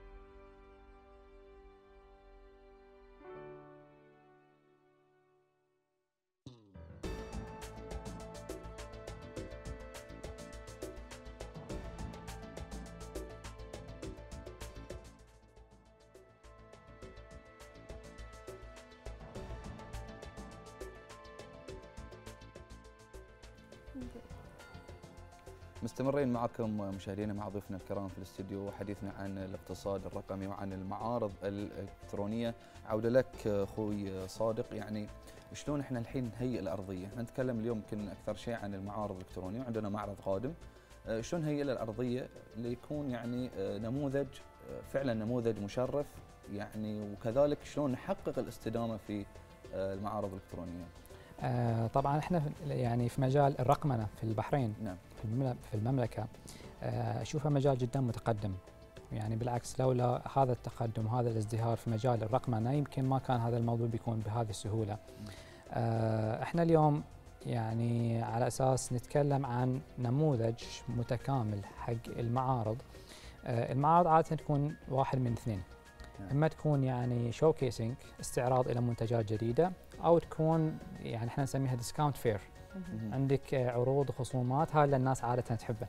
مستمرين معكم مشاهدينا مع ضيوفنا الكرام في الاستديو وحديثنا عن الاقتصاد الرقمي وعن المعارض الالكترونيه. عوده لك اخوي صادق، يعني شلون احنا الحين نهيئ الارضيه؟ احنا نتكلم اليوم يمكن اكثر شيء عن المعارض الالكترونيه وعندنا معرض قادم، شلون نهيئ الارضيه ليكون يعني نموذج فعلا نموذج مشرف يعني، وكذلك شلون نحقق الاستدامه في المعارض الالكترونيه؟ طبعا احنا يعني في مجال الرقمنه في البحرين. نعم. في المملكه اشوفها مجال جدا متقدم، يعني بالعكس لولا هذا التقدم وهذا الازدهار في مجال الرقمنه يمكن ما كان هذا الموضوع بيكون بهذه السهوله. احنا اليوم يعني على اساس نتكلم عن نموذج متكامل حق المعارض. المعارض عاده تكون واحد من اثنين، اما تكون يعني شو كيسنج استعراض الى منتجات جديده، او تكون يعني احنا نسميها ديسكاونت فير، عندك عروض وخصومات، هذا الناس عاده تحبه.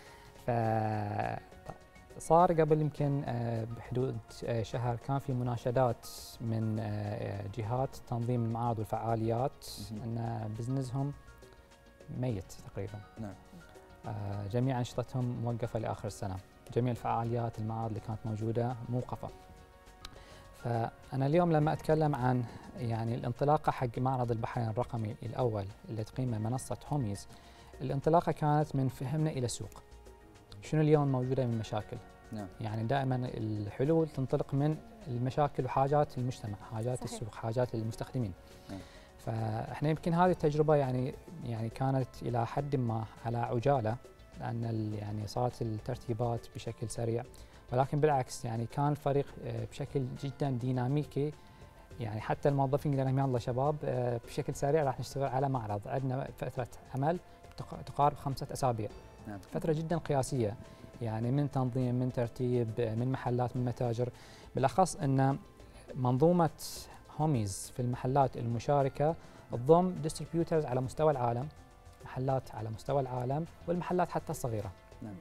صار قبل يمكن بحدود شهر كان في مناشدات من جهات تنظيم المعارض والفعاليات ان بزنسهم ميت تقريبا. نعم. جميع انشطتهم موقفه لاخر السنه، جميع الفعاليات المعارض اللي كانت موجوده موقفه. فأنا اليوم لما أتكلم عن يعني الانطلاقة حق معرض البحرين الرقمي الأول اللي تقيمه منصة هوميز، الانطلاقة كانت من فهمنا إلى السوق. شنو اليوم موجودة من مشاكل؟ نعم. يعني دائما الحلول تنطلق من المشاكل وحاجات المجتمع، حاجات صحيح. السوق، حاجات المستخدمين. نعم. فإحنا يمكن هذه التجربة يعني كانت إلى حد ما على عجالة، لأن يعني صارت الترتيبات بشكل سريع، ولكن بالعكس يعني كان الفريق بشكل جدا ديناميكي. يعني حتى الموظفين قالوا لهم يلا شباب بشكل سريع راح نشتغل على معرض، عندنا فترة عمل تقارب 5 أسابيع. نعم. فترة جدا قياسية. يعني من تنظيم، من ترتيب، من محلات، من متاجر. بالاخص ان منظومه هوميز في المحلات المشاركه تضم ديستريبيوترز على مستوى العالم، محلات على مستوى العالم، والمحلات حتى الصغيره. نعم.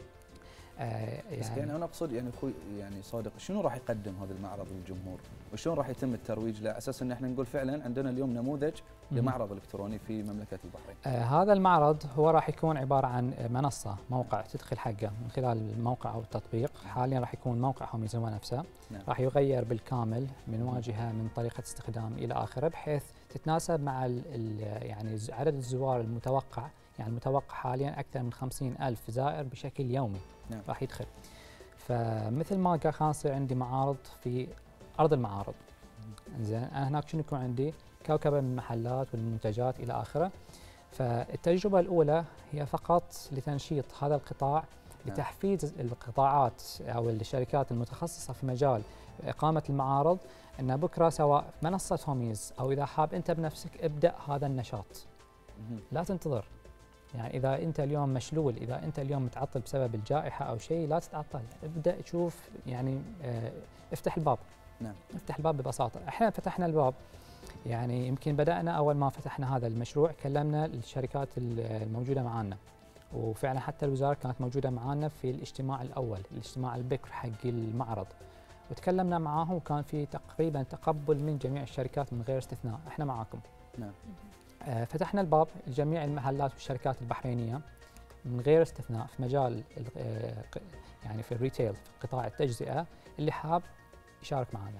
يعني انا اقصد يعني اخوي يعني صادق، شنو راح يقدم هذا المعرض للجمهور؟ وشلون راح يتم الترويج له على اساس ان احنا نقول فعلا عندنا اليوم نموذج لمعرض الكتروني في مملكه البحرين؟ هذا المعرض هو راح يكون عباره عن منصه، موقع تدخل حقه من خلال الموقع او التطبيق. حاليا راح يكون موقع هوميز هو نفسه. نعم. راح يغير بالكامل من واجهه، من طريقه استخدام الى اخره، بحيث تتناسب مع يعني عدد الزوار المتوقع. يعني المتوقع حاليا اكثر من 50,000 زائر بشكل يومي. نعم. راح يدخل. فمثل ما كان يصير عندي معارض في ارض المعارض، زين، انا هناك شنو يكون عندي؟ كوكبه من المحلات والمنتجات الى اخره. فالتجربه الاولى هي فقط لتنشيط هذا القطاع، لتحفيز القطاعات او الشركات المتخصصه في مجال اقامه المعارض، ان بكره سواء منصه هوميز او اذا حاب انت بنفسك ابدا هذا النشاط. لا تنتظر. يعني إذا أنت اليوم مشلول، إذا أنت اليوم متعطل بسبب الجائحة أو شيء، لا تتعطل، ابدأ شوف يعني افتح الباب. نعم. افتح الباب ببساطة. احنا فتحنا الباب، يعني يمكن بدأنا أول ما فتحنا هذا المشروع كلمنا الشركات الموجودة معنا، وفعلا حتى الوزارة كانت موجودة معنا في الاجتماع الأول، الاجتماع البكر حق المعرض، وتكلمنا معاهم وكان في تقريبا تقبل من جميع الشركات من غير استثناء، احنا معاكم. نعم. فتحنا الباب لجميع المحلات والشركات البحرينية من غير استثناء في مجال يعني في الريتيل، في قطاع التجزئة، اللي حاب يشارك معنا.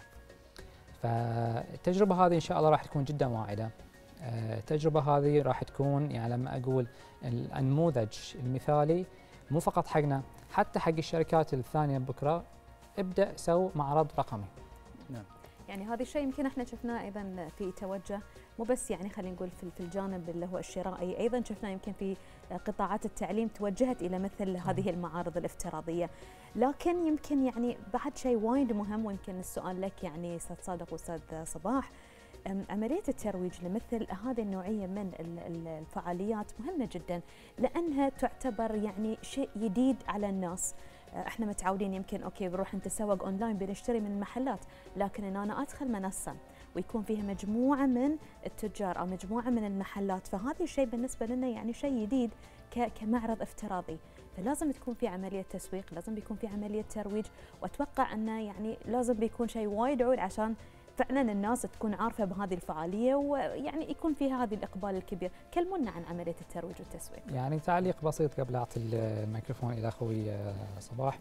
فالتجربة هذه إن شاء الله راح تكون جدا واعدة. التجربة هذه راح تكون يعني لما أقول النموذج المثالي مو فقط حقنا، حتى حق الشركات الثانية بكرة، ابدأ سو معرض رقمي. نعم. يعني هذا الشيء يمكن احنا شفناه ايضا في توجه، مو بس يعني خلينا نقول في الجانب اللي هو الشرائي، ايضا شفنا يمكن في قطاعات التعليم توجهت الى مثل هذه المعارض الافتراضيه. لكن يمكن يعني بعد شيء وايد مهم، ويمكن السؤال لك يعني استاذ صادق واستاذ صباح، عمليه الترويج لمثل هذه النوعيه من الفعاليات مهمه جدا، لانها تعتبر يعني شيء جديد على الناس. احنا متعودين يمكن اوكي بنروح نتسوق اونلاين بنشتري من محلات، لكن ان انا ادخل منصه ويكون فيها مجموعه من التجار او مجموعه من المحلات، فهذا الشيء بالنسبه لنا يعني شيء جديد كمعرض افتراضي. فلازم تكون في عمليه تسويق، لازم بيكون في عمليه ترويج، واتوقع انه يعني لازم بيكون شيء وايد عود عشان فعلا الناس تكون عارفه بهذه الفعاليه، ويعني يكون فيها هذه الاقبال الكبير. كلمونا عن عمليه الترويج والتسويق. يعني تعليق بسيط قبل اعطي الميكروفون الى اخوي صباح.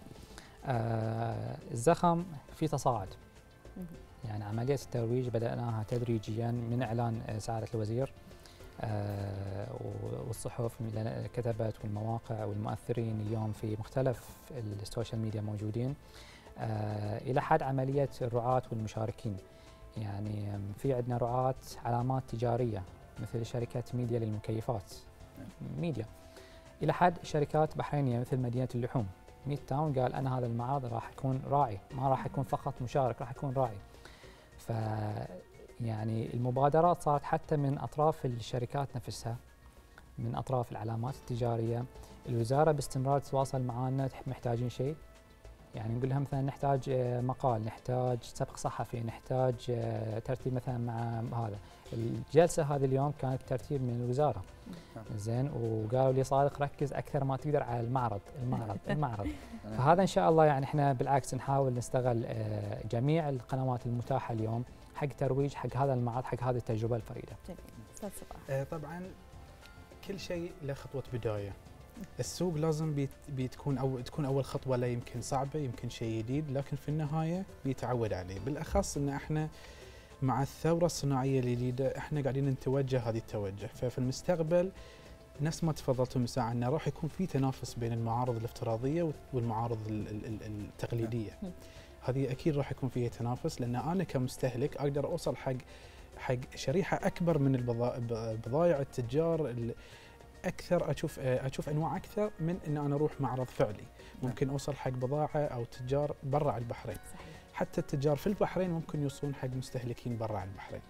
الزخم في تصاعد. يعني عمليه الترويج بداناها تدريجيا من اعلان سعاده الوزير والصحف اللي كتبت والمواقع والمؤثرين اليوم في مختلف السوشيال ميديا موجودين، الى حد عمليه الرعاة والمشاركين. يعني في عندنا رعاة علامات تجاريه مثل شركه ميديا للمكيفات، ميديا، الى حد شركات بحرينيه مثل مدينه اللحوم، ميد تاون، قال انا هذا المعرض راح اكون راعي، ما راح اكون فقط مشارك، راح اكون راعي. ف يعني المبادرات صارت حتى من اطراف الشركات نفسها، من اطراف العلامات التجاريه. الوزاره باستمرار تتواصل معنا، محتاجين شيء، يعني نقول لهم مثلا نحتاج مقال، نحتاج سبق صحفي، نحتاج ترتيب مثلا مع هذا. الجلسه هذه اليوم كانت ترتيب من الوزاره. زين، وقالوا لي صادق ركز اكثر ما تقدر على المعرض. فهذا ان شاء الله يعني احنا بالعكس نحاول نستغل جميع القنوات المتاحه اليوم حق ترويج حق هذا المعرض، حق هذه التجربه الفريده. جميل. طبعا كل شيء له خطوه بدايه. السوق لازم تكون اول خطوه، لا يمكن صعبه، يمكن شيء جديد، لكن في النهايه بيتعود عليه. بالاخص ان احنا مع الثوره الصناعيه الجديده احنا قاعدين نتوجه هذه التوجه، ففي المستقبل نفس ما تفضلتم من ساعه انه راح يكون في تنافس بين المعارض الافتراضيه والمعارض التقليديه. هذه اكيد راح يكون فيها تنافس، لان انا كمستهلك اقدر اوصل حق شريحه اكبر من البضائع، التجار اكثر، اشوف انواع اكثر من ان انا اروح معرض فعلي. ممكن اوصل حق بضاعه او تجار برا البحرين. صحيح. حتى التجار في البحرين ممكن يوصلون حق مستهلكين برا البحرين.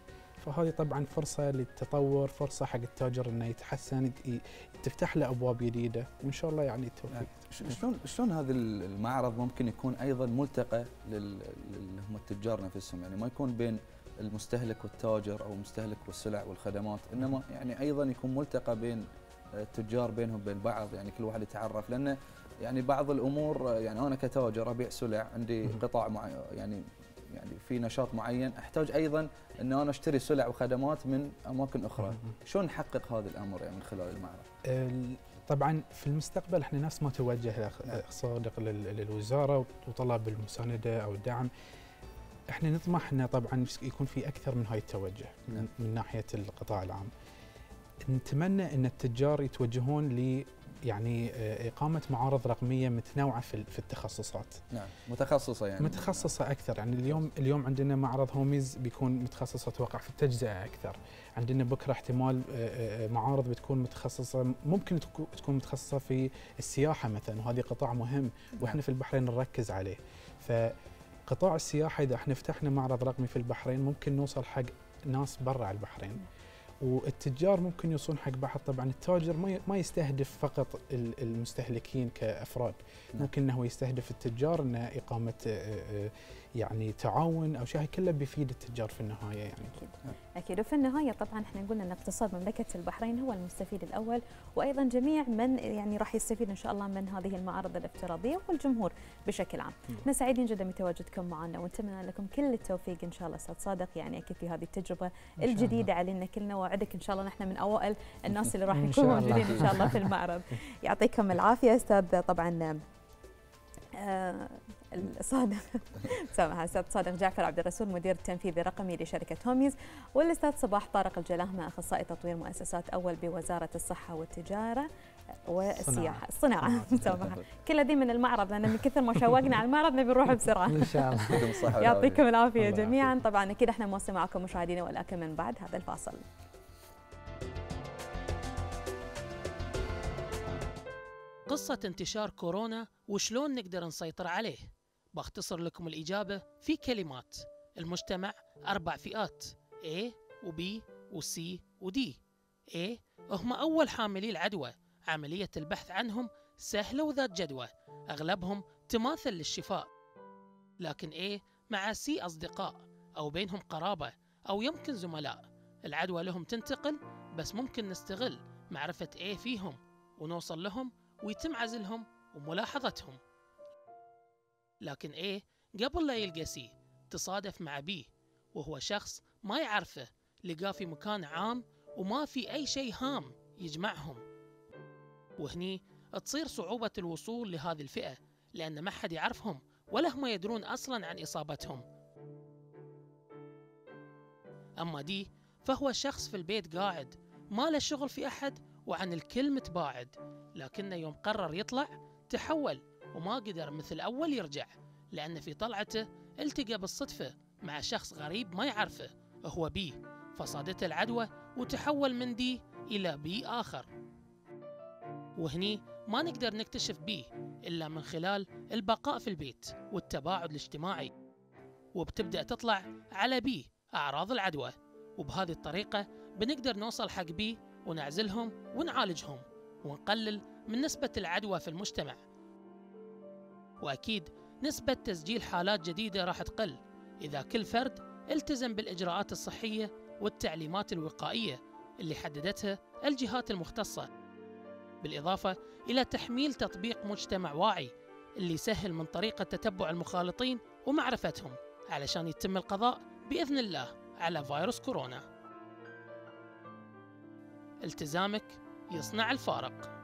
فهذه طبعا فرصه للتطور، فرصه حق التاجر انه يتحسن، تفتح له ابواب جديده، وان شاء الله يعني التوفيق. شلون هذا المعرض ممكن يكون ايضا ملتقى هم التجار نفسهم، يعني ما يكون بين المستهلك والتاجر او المستهلك والسلع والخدمات، انما يعني ايضا يكون ملتقى بين التجار بينهم بين بعض، يعني كل واحد يتعرف، لان يعني بعض الامور يعني انا كتاجر ابيع سلع، عندي قطاع يعني في نشاط معين، احتاج ايضا ان انا اشتري سلع وخدمات من اماكن اخرى، شلون نحقق هذا الامر يعني من خلال المعرض؟ طبعا في المستقبل احنا نفس ما توجه صادق للوزاره وطلب المسانده او الدعم، احنا نطمح انه طبعا يكون في اكثر من هاي التوجه من ناحيه القطاع العام. نتمنى ان التجار يتوجهون ل يعني إقامة معارض رقمية متنوعة في التخصصات. نعم، متخصصة يعني. متخصصة أكثر، يعني اليوم عندنا معرض هوميز بيكون متخصص أتوقع في التجزئة أكثر. عندنا بكرة احتمال معارض بتكون متخصصة، ممكن تكون متخصصة في السياحة مثلا، وهذه قطاع مهم وإحنا في البحرين نركز عليه. فقطاع السياحة إذا احنا فتحنا معرض رقمي في البحرين ممكن نوصل حق ناس برا البحرين. والتجار ممكن يوصلون حق بعض. طبعا التاجر ما يستهدف فقط المستهلكين كافراد، ممكن انه يستهدف التجار انه اقامه يعني تعاون او شيء، كله بيفيد التجار في النهايه يعني. اكيد. وفي النهايه طبعا احنا قلنا ان اقتصاد مملكه البحرين هو المستفيد الاول، وايضا جميع من يعني راح يستفيد ان شاء الله من هذه المعارض الافتراضيه والجمهور بشكل عام. احنا سعيدين جدا بتواجدكم معنا ونتمنى لكم كل التوفيق ان شاء الله استاذ صادق، يعني اكيد في هذه التجربه الجديده علينا كلنا، وعدك ان شاء الله نحن من اوائل الناس اللي راح يكونوا موجودين ان شاء الله في المعرض. يعطيكم العافيه استاذ. طبعا صادق سامحة استاذ صادق جعفر عبد الرسول مدير التنفيذي الرقمي لشركه هوميز، والاستاذ صباح طارق الجلاهمه اخصائي تطوير مؤسسات اول بوزاره الصحه والتجاره والسياحه الصناعه. سامحة كل هذه من المعرض، لان من كثر ما شوقنا على المعرض نبي نروح بسرعه ان شاء الله. يعطيكم العافيه جميعا. طبعا اكيد احنا مواصلين معكم مشاهدينا، ولكن من بعد هذا الفاصل. قصة انتشار كورونا وشلون نقدر نسيطر عليه. باختصر لكم الإجابة في كلمات. المجتمع 4 فئات A و B و C و D. A هم أول حاملي العدوى، عملية البحث عنهم سهلة وذات جدوى، أغلبهم تماثل للشفاء. لكن A مع C أصدقاء أو بينهم قرابة أو يمكن زملاء، العدوى لهم تنتقل، بس ممكن نستغل معرفة A فيهم ونوصل لهم ويتم عزلهم وملاحظتهم. لكن A قبل لا يلقى C تصادف مع B، وهو شخص ما يعرفه، لقاه في مكان عام وما في أي شيء هام يجمعهم. وهني تصير صعوبة الوصول لهذه الفئة، لأن ما حد يعرفهم ولا هم يدرون أصلا عن إصابتهم. أما D فهو شخص في البيت قاعد، ما له شغل في أحد وعن الكل متباعد، لكنه يوم قرر يطلع تحول وما قدر مثل أول يرجع، لأن في طلعته التقى بالصدفة مع شخص غريب ما يعرفه هو بي، فصادته العدوى وتحول من دي إلى بي آخر. وهني ما نقدر نكتشف بي إلا من خلال البقاء في البيت والتباعد الاجتماعي، وبتبدأ تطلع على بي أعراض العدوى، وبهذه الطريقة بنقدر نوصل حق بي ونعزلهم ونعالجهم ونقلل من نسبة العدوى في المجتمع. وأكيد نسبة تسجيل حالات جديدة راح تقل إذا كل فرد التزم بالإجراءات الصحية والتعليمات الوقائية اللي حددتها الجهات المختصة، بالإضافة إلى تحميل تطبيق مجتمع واعي اللي يسهل من طريقة تتبع المخالطين ومعرفتهم علشان يتم القضاء بإذن الله على فيروس كورونا. التزامك يصنع الفارق.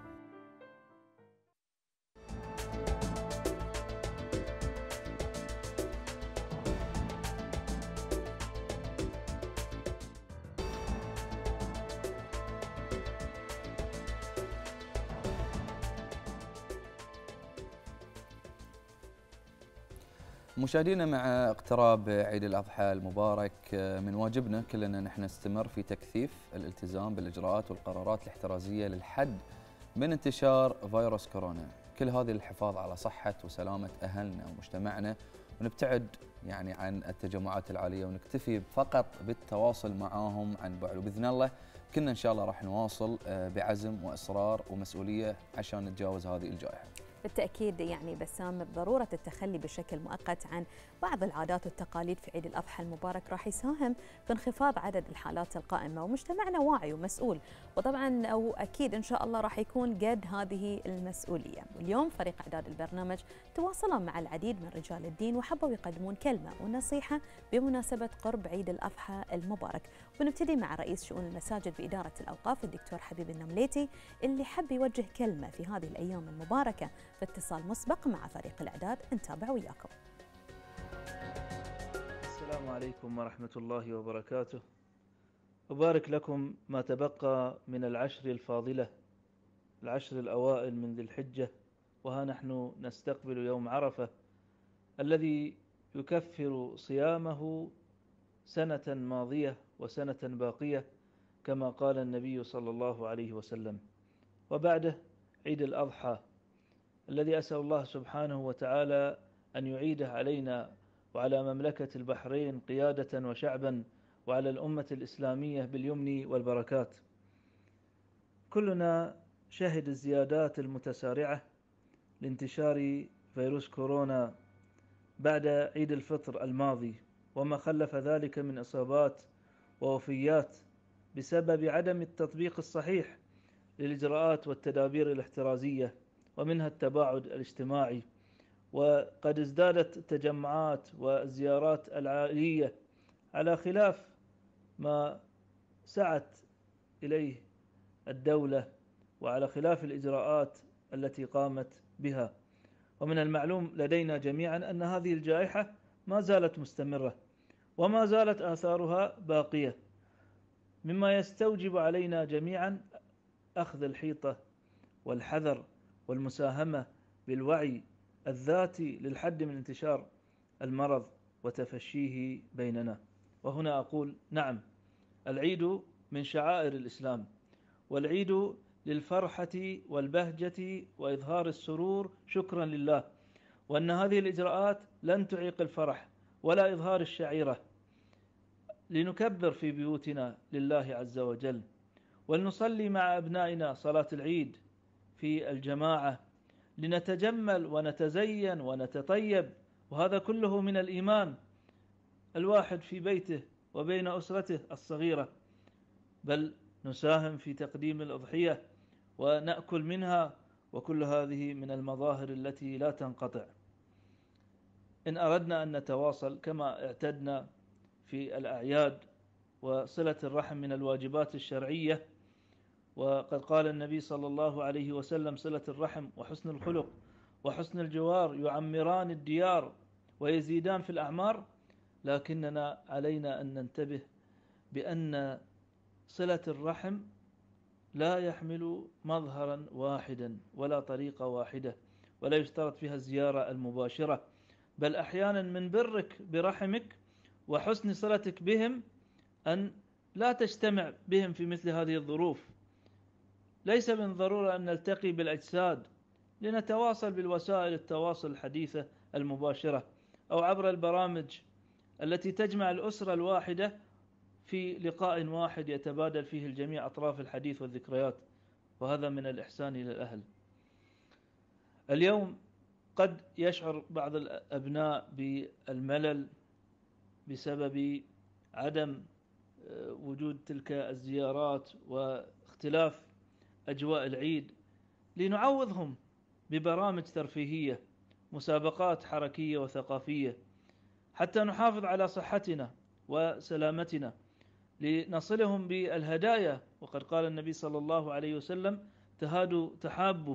مشاهدينا، مع اقتراب عيد الأضحى المبارك من واجبنا كلنا نحن نستمر في تكثيف الالتزام بالإجراءات والقرارات الاحترازية للحد من انتشار فيروس كورونا، كل هذه للحفاظ على صحة وسلامة أهلنا ومجتمعنا ونبتعد يعني عن التجمعات العالية ونكتفي فقط بالتواصل معاهم عن بعد، وبإذن الله كنا إن شاء الله راح نواصل بعزم وإصرار ومسؤولية عشان نتجاوز هذه الجائحة. بالتأكيد يعني بسام ضرورة التخلي بشكل مؤقت عن بعض العادات والتقاليد في عيد الأضحى المبارك راح يساهم في انخفاض عدد الحالات القائمة، ومجتمعنا واعي ومسؤول، وطبعا أو أكيد إن شاء الله راح يكون قد هذه المسؤولية. واليوم فريق إعداد البرنامج تواصلوا مع العديد من رجال الدين وحبوا يقدمون كلمة ونصيحة بمناسبة قرب عيد الأضحى المبارك. ونبتدي مع رئيس شؤون المساجد بإدارة الأوقاف الدكتور حبيب النمليتي اللي حب يوجه كلمة في هذه الأيام المباركة. في اتصال مسبق مع فريق الإعداد نتابع وياكم. السلام عليكم ورحمة الله وبركاته. أبارك لكم ما تبقى من العشر الفاضلة، العشر الأوائل من ذي الحجة، وها نحن نستقبل يوم عرفة الذي يكفر صيامه سنة ماضية وسنة باقية كما قال النبي صلى الله عليه وسلم. وبعده عيد الأضحى الذي أسأل الله سبحانه وتعالى أن يعيده علينا وعلى مملكة البحرين قيادة وشعبا وعلى الأمة الإسلامية باليمن والبركات. كلنا شهد الزيادات المتسارعة لانتشار فيروس كورونا بعد عيد الفطر الماضي، وما خلف ذلك من إصابات ووفيات بسبب عدم التطبيق الصحيح للإجراءات والتدابير الاحترازية، ومنها التباعد الاجتماعي. وقد ازدادت التجمعات والزيارات العائلية على خلاف ما سعت إليه الدولة وعلى خلاف الإجراءات التي قامت بها. ومن المعلوم لدينا جميعا أن هذه الجائحة ما زالت مستمرة وما زالت آثارها باقية، مما يستوجب علينا جميعا أخذ الحيطة والحذر والمساهمة بالوعي الذاتي للحد من انتشار المرض وتفشيه بيننا. وهنا أقول نعم، العيد من شعائر الإسلام، والعيد للفرحة والبهجة وإظهار السرور شكرا لله، وأن هذه الإجراءات لن تعيق الفرح ولا إظهار الشعيرة. لنكبر في بيوتنا لله عز وجل، ولنصلي مع أبنائنا صلاة العيد في الجماعة، لنتجمل ونتزين ونتطيب، وهذا كله من الإيمان، الواحد في بيته وبين أسرته الصغيرة، بل نساهم في تقديم الأضحية ونأكل منها، وكل هذه من المظاهر التي لا تنقطع. إن أردنا أن نتواصل كما اعتدنا في الأعياد، وصلة الرحم من الواجبات الشرعية، وقد قال النبي صلى الله عليه وسلم: صلة الرحم وحسن الخلق وحسن الجوار يعمران الديار ويزيدان في الأعمار. لكننا علينا أن ننتبه بأن صلة الرحم لا يحمل مظهرا واحدا ولا طريقة واحدة، ولا يشترط فيها الزيارة المباشرة، بل أحيانا من برك برحمك وحسن صلتك بهم أن لا تجتمع بهم في مثل هذه الظروف. ليس من ضرورة أن نلتقي بالأجساد، لنتواصل بالوسائل التواصل الحديثة المباشرة أو عبر البرامج التي تجمع الأسرة الواحدة في لقاء واحد يتبادل فيه الجميع أطراف الحديث والذكريات، وهذا من الإحسان إلى الأهل. اليوم قد يشعر بعض الأبناء بالملل بسبب عدم وجود تلك الزيارات واختلاف أجواء العيد، لنعوضهم ببرامج ترفيهية، مسابقات حركية وثقافية، حتى نحافظ على صحتنا وسلامتنا، لنصلهم بالهدايا. وقد قال النبي صلى الله عليه وسلم: تهادوا تحابوا.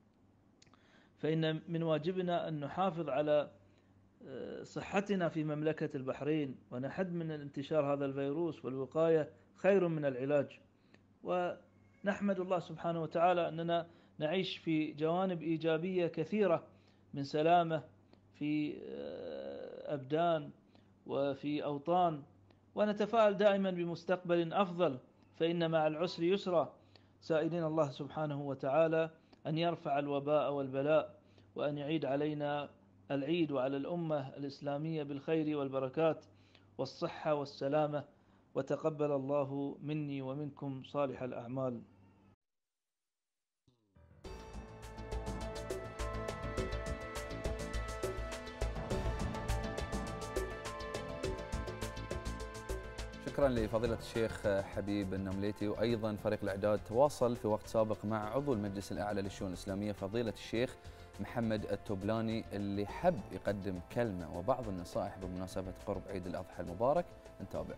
فإن من واجبنا أن نحافظ على صحتنا في مملكة البحرين ونحد من انتشار هذا الفيروس، والوقاية خير من العلاج. ونحمد الله سبحانه وتعالى أننا نعيش في جوانب إيجابية كثيرة من سلامة في أبدان وفي أوطان، ونتفائل دائما بمستقبل أفضل، فإن مع العسر يسرا، سائلين الله سبحانه وتعالى أن يرفع الوباء والبلاء، وأن يعيد علينا العيد وعلى الأمة الإسلامية بالخير والبركات والصحة والسلامة، وتقبل الله مني ومنكم صالح الأعمال. شكرا لفضيلة الشيخ حبيب النمليتي. وأيضا فريق الإعداد تواصل في وقت سابق مع عضو المجلس الأعلى للشؤون الإسلامية فضيلة الشيخ محمد التبلاني، اللي حب يقدم كلمة وبعض النصائح بمناسبة قرب عيد الأضحى المبارك. نتابع.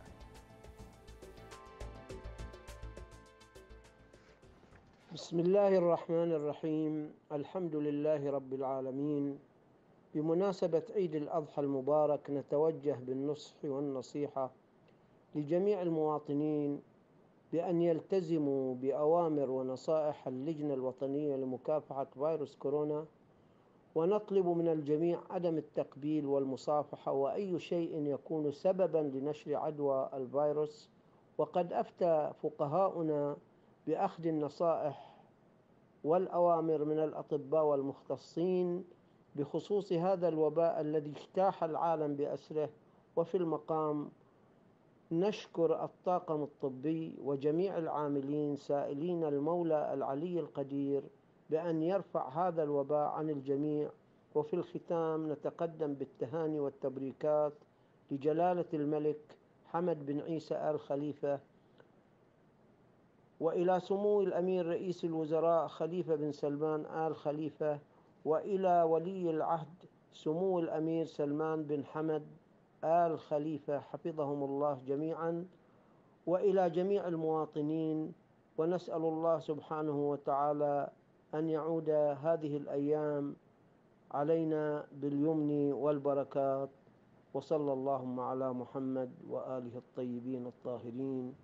بسم الله الرحمن الرحيم. الحمد لله رب العالمين. بمناسبة عيد الأضحى المبارك نتوجه بالنصح والنصيحة لجميع المواطنين بأن يلتزموا بأوامر ونصائح اللجنة الوطنية لمكافحة فيروس كورونا، ونطلب من الجميع عدم التقبيل والمصافحة وأي شيء يكون سببا لنشر عدوى الفيروس. وقد أفتى فقهاؤنا بأخذ النصائح والأوامر من الأطباء والمختصين بخصوص هذا الوباء الذي اجتاح العالم بأسره. وفي المقام نشكر الطاقم الطبي وجميع العاملين، سائلين المولى العلي القدير بأن يرفع هذا الوباء عن الجميع. وفي الختام نتقدم بالتهاني والتبريكات لجلالة الملك حمد بن عيسى آل خليفة، وإلى سمو الأمير رئيس الوزراء خليفة بن سلمان آل خليفة، وإلى ولي العهد سمو الأمير سلمان بن حمد آل خليفة حفظهم الله جميعا، وإلى جميع المواطنين. ونسأل الله سبحانه وتعالى أن يعود هذه الأيام علينا باليمن والبركات. وصلى اللهم على محمد وآله الطيبين الطاهرين.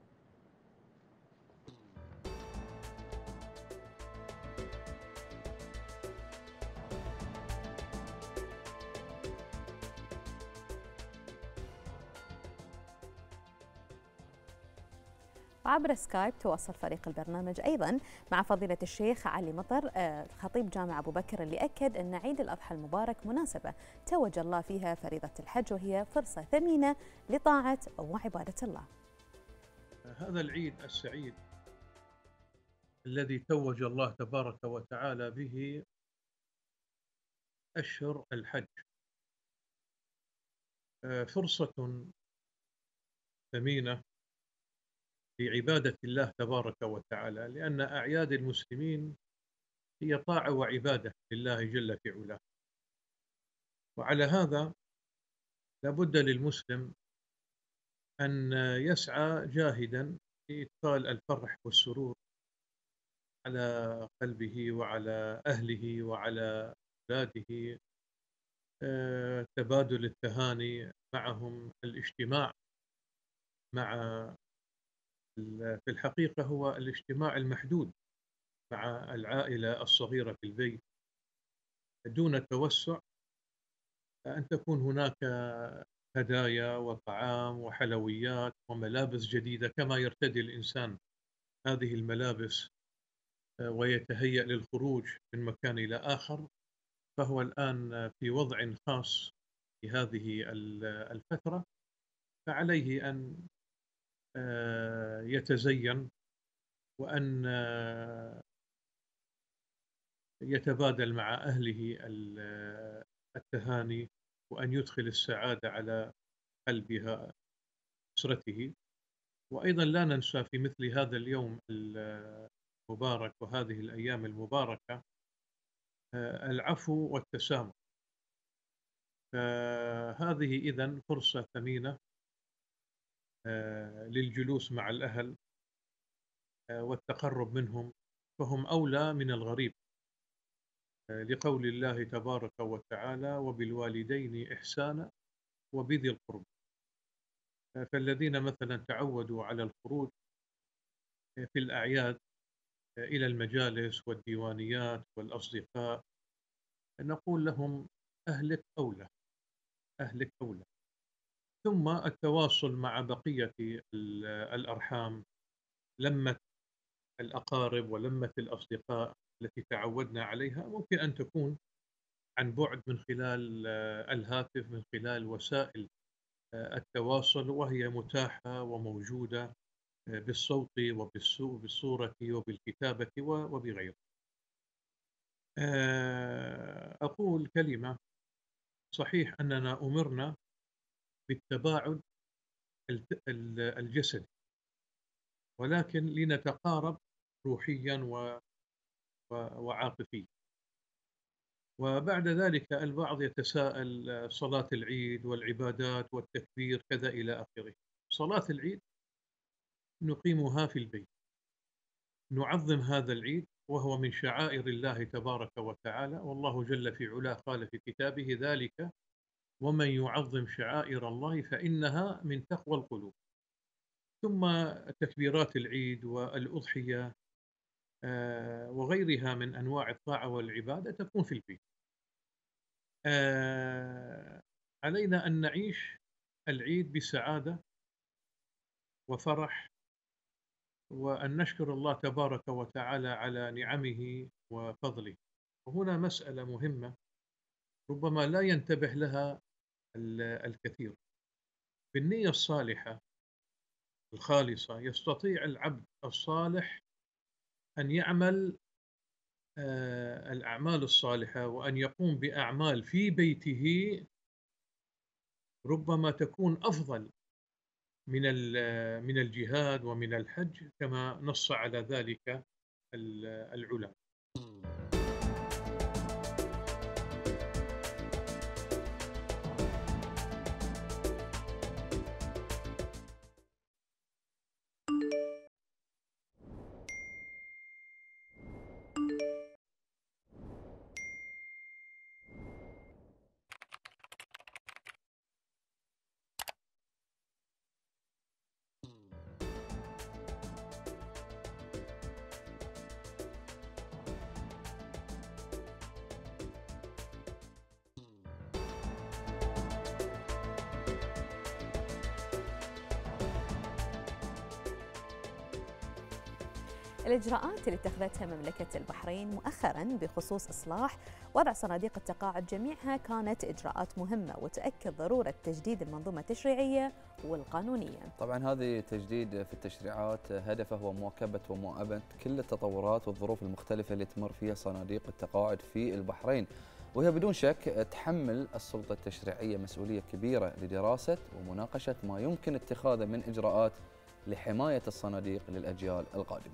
عبر سكايب تواصل فريق البرنامج أيضا مع فضيلة الشيخ علي مطر خطيب جامع أبو بكر، اللي أكد أن عيد الأضحى المبارك مناسبة توج الله فيها فريضة الحج، وهي فرصة ثمينة لطاعة وعبادة الله. هذا العيد السعيد الذي توج الله تبارك وتعالى به أشهر الحج فرصة ثمينة لعبادة الله تبارك وتعالى، لأن أعياد المسلمين هي طاعة وعبادة لله جل في علاه. وعلى هذا لابد للمسلم أن يسعى جاهدا لإدخال الفرح والسرور على قلبه وعلى أهله وعلى أولاده، تبادل التهاني معهم، الاجتماع مع في الحقيقة هو الاجتماع المحدود مع العائلة الصغيرة في البيت دون التوسع، أن تكون هناك هدايا وطعام وحلويات وملابس جديدة كما يرتدي الإنسان هذه الملابس ويتهيأ للخروج من مكان إلى آخر. فهو الآن في وضع خاص في هذه الفترة، فعليه أن يتزين وأن يتبادل مع أهله التهاني، وأن يدخل السعادة على قلبها أسرته. وأيضا لا ننسى في مثل هذا اليوم المبارك وهذه الأيام المباركة العفو والتسامح. فهذه إذن فرصة ثمينة للجلوس مع الأهل والتقرب منهم، فهم أولى من الغريب، لقول الله تبارك وتعالى: وبالوالدين إحسانا وبذي القرب. فالذين مثلا تعودوا على الخروج في الأعياد إلى المجالس والديوانيات والأصدقاء، نقول لهم أهلك أولى، أهلك أولى. ثم التواصل مع بقية الأرحام، لمة الأقارب ولمة الأصدقاء التي تعودنا عليها ممكن أن تكون عن بعد من خلال الهاتف، من خلال وسائل التواصل، وهي متاحة وموجودة بالصوت وبالصورة وبالكتابة وبغيره. أقول كلمة: صحيح أننا أمرنا بالتباعد الجسدي، ولكن لنتقارب روحيا وعاطفيا. وبعد ذلك البعض يتساءل: صلاة العيد والعبادات والتكبير كذا إلى آخره. صلاة العيد نقيمها في البيت، نعظم هذا العيد وهو من شعائر الله تبارك وتعالى، والله جل في علاه قال في كتابه: ذلك ومن يعظم شعائر الله فإنها من تقوى القلوب. ثم تكبيرات العيد والأضحية وغيرها من أنواع الطاعة والعبادة تكون في البيت. علينا أن نعيش العيد بسعادة وفرح، وأن نشكر الله تبارك وتعالى على نعمه وفضله. وهنا مسألة مهمة ربما لا ينتبه لها الكثير. بالنية الصالحة الخالصة يستطيع العبد الصالح أن يعمل الأعمال الصالحة، وأن يقوم بأعمال في بيته ربما تكون أفضل من الجهاد ومن الحج، كما نص على ذلك العلماء. الإجراءات اللي اتخذتها مملكة البحرين مؤخرا بخصوص إصلاح وضع صناديق التقاعد جميعها كانت إجراءات مهمة، وتأكد ضرورة تجديد المنظومة التشريعية والقانونية. طبعا هذه تجديد في التشريعات هدفه هو مواكبة ومواءبة كل التطورات والظروف المختلفة اللي تمر فيها صناديق التقاعد في البحرين، وهي بدون شك تحمل السلطة التشريعية مسؤولية كبيرة لدراسة ومناقشة ما يمكن اتخاذه من إجراءات لحماية الصناديق للأجيال القادمة.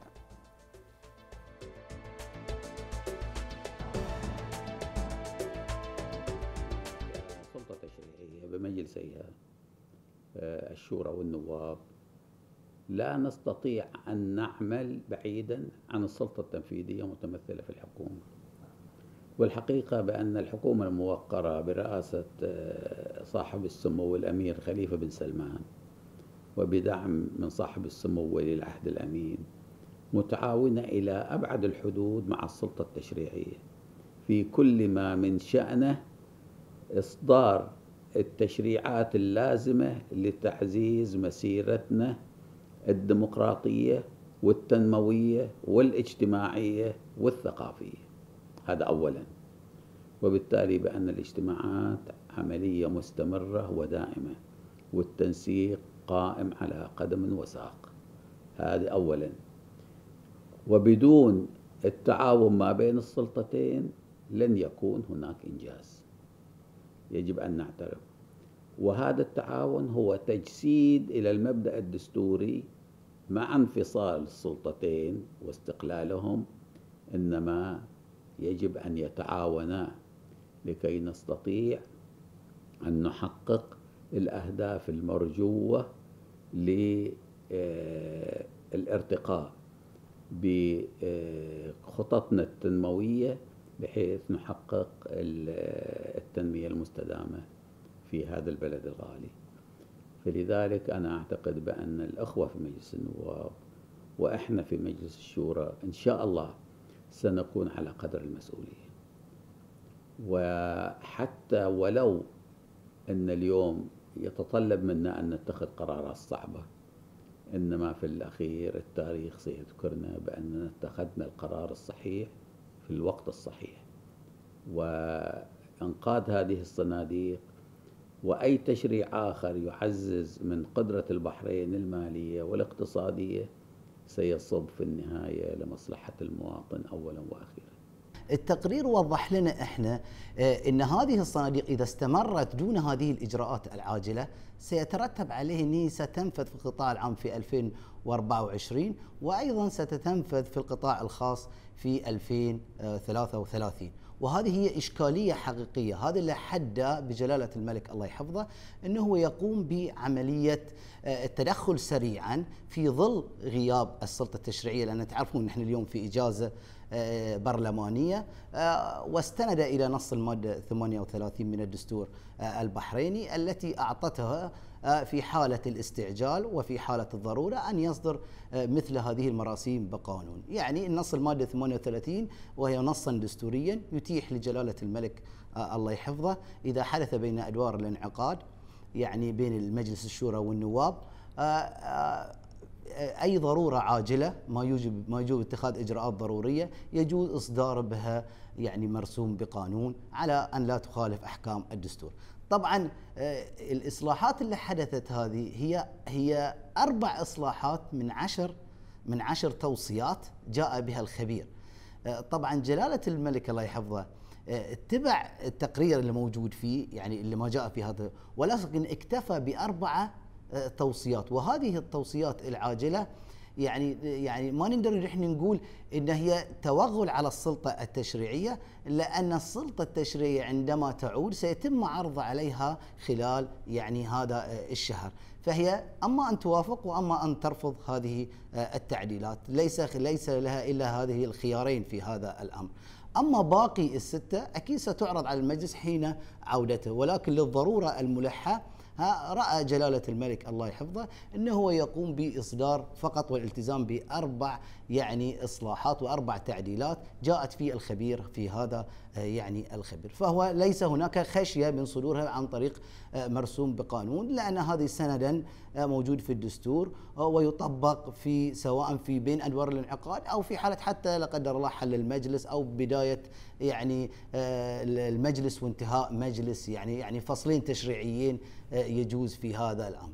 بمجلسيها الشورى والنواب لا نستطيع أن نعمل بعيدا عن السلطة التنفيذية متمثلة في الحكومة. والحقيقة بأن الحكومة الموقرة برئاسة صاحب السمو الأمير خليفة بن سلمان وبدعم من صاحب السمو ولي العهد الأمين متعاونة إلى أبعد الحدود مع السلطة التشريعية في كل ما من شأنه إصدار التشريعات اللازمة لتعزيز مسيرتنا الديمقراطية والتنموية والاجتماعية والثقافية. هذا أولا. وبالتالي بأن الاجتماعات عملية مستمرة ودائمة، والتنسيق قائم على قدم وساق. هذا أولا. وبدون التعاون ما بين السلطتين لن يكون هناك إنجاز، يجب أن نعترف. وهذا التعاون هو تجسيد إلى المبدأ الدستوري مع انفصال السلطتين واستقلالهم، إنما يجب أن يتعاونا لكي نستطيع أن نحقق الأهداف المرجوة للارتقاء بخططنا التنموية بحيث نحقق التنمية المستدامة في هذا البلد الغالي. فلذلك أنا أعتقد بأن الأخوة في مجلس النواب وإحنا في مجلس الشورى إن شاء الله سنكون على قدر المسؤولية. وحتى ولو أن اليوم يتطلب منا أن نتخذ قرارات صعبة، إنما في الأخير التاريخ سيذكرنا بأننا اتخذنا القرار الصحيح في الوقت الصحيح. إنقاذ هذه الصناديق وأي تشريع آخر يعزز من قدرة البحرين المالية والاقتصادية سيصب في النهاية لمصلحة المواطن أولا وأخيرا. التقرير وضح لنا احنا ان هذه الصناديق اذا استمرت دون هذه الاجراءات العاجله سيترتب عليه انها ستنفذ في القطاع العام في 2024 وايضا ستتنفذ في القطاع الخاص في 2033 وهذه هي اشكاليه حقيقيه. هذا اللي حدى بجلاله الملك الله يحفظه انه هو يقوم بعمليه التدخل سريعا في ظل غياب السلطه التشريعيه، لان تعرفون نحن اليوم في اجازه برلمانية واستند إلى نص المادة 38 من الدستور البحريني التي أعطتها في حالة الاستعجال وفي حالة الضرورة أن يصدر مثل هذه المراسيم بقانون. يعني النص المادة 38 وهي نصا دستوريا يتيح لجلالة الملك الله يحفظه إذا حدث بين أدوار الانعقاد يعني بين المجلس الشورى والنواب أي ضرورة عاجلة ما يوجب اتخاذ إجراءات ضرورية يجوز إصدار بها يعني مرسوم بقانون على أن لا تخالف أحكام الدستور. طبعا الإصلاحات اللي حدثت هذه هي 4 إصلاحات من 10 توصيات جاء بها الخبير. طبعا جلالة الملك الله يحفظه اتبع التقرير اللي موجود فيه يعني اللي ما جاء في هذا، ولكن اكتفى ب4 توصيات، وهذه التوصيات العاجله يعني ما نقدر نحن نقول ان هي توغل على السلطه التشريعيه، لان السلطه التشريعيه عندما تعود سيتم عرض عليها خلال يعني هذا الشهر، فهي اما ان توافق واما ان ترفض هذه التعديلات، ليس لها الا هذه الخيارين في هذا الامر. اما باقي ال6 اكيد ستعرض على المجلس حين عودته، ولكن للضروره الملحه رأى جلالة الملك الله يحفظه أنه هو يقوم بإصدار فقط والالتزام ب4 يعني إصلاحات و4 تعديلات جاءت في الخبير في هذا يعني الخبير، فهو ليس هناك خشية من صدورها عن طريق مرسوم بقانون، لأن هذه سندا موجود في الدستور ويطبق في سواء في بين أدوار الانعقاد أو في حالة حتى لا قدر الله حل المجلس أو بداية يعني المجلس وانتهاء مجلس، يعني فصلين تشريعيين يجوز في هذا الأمر.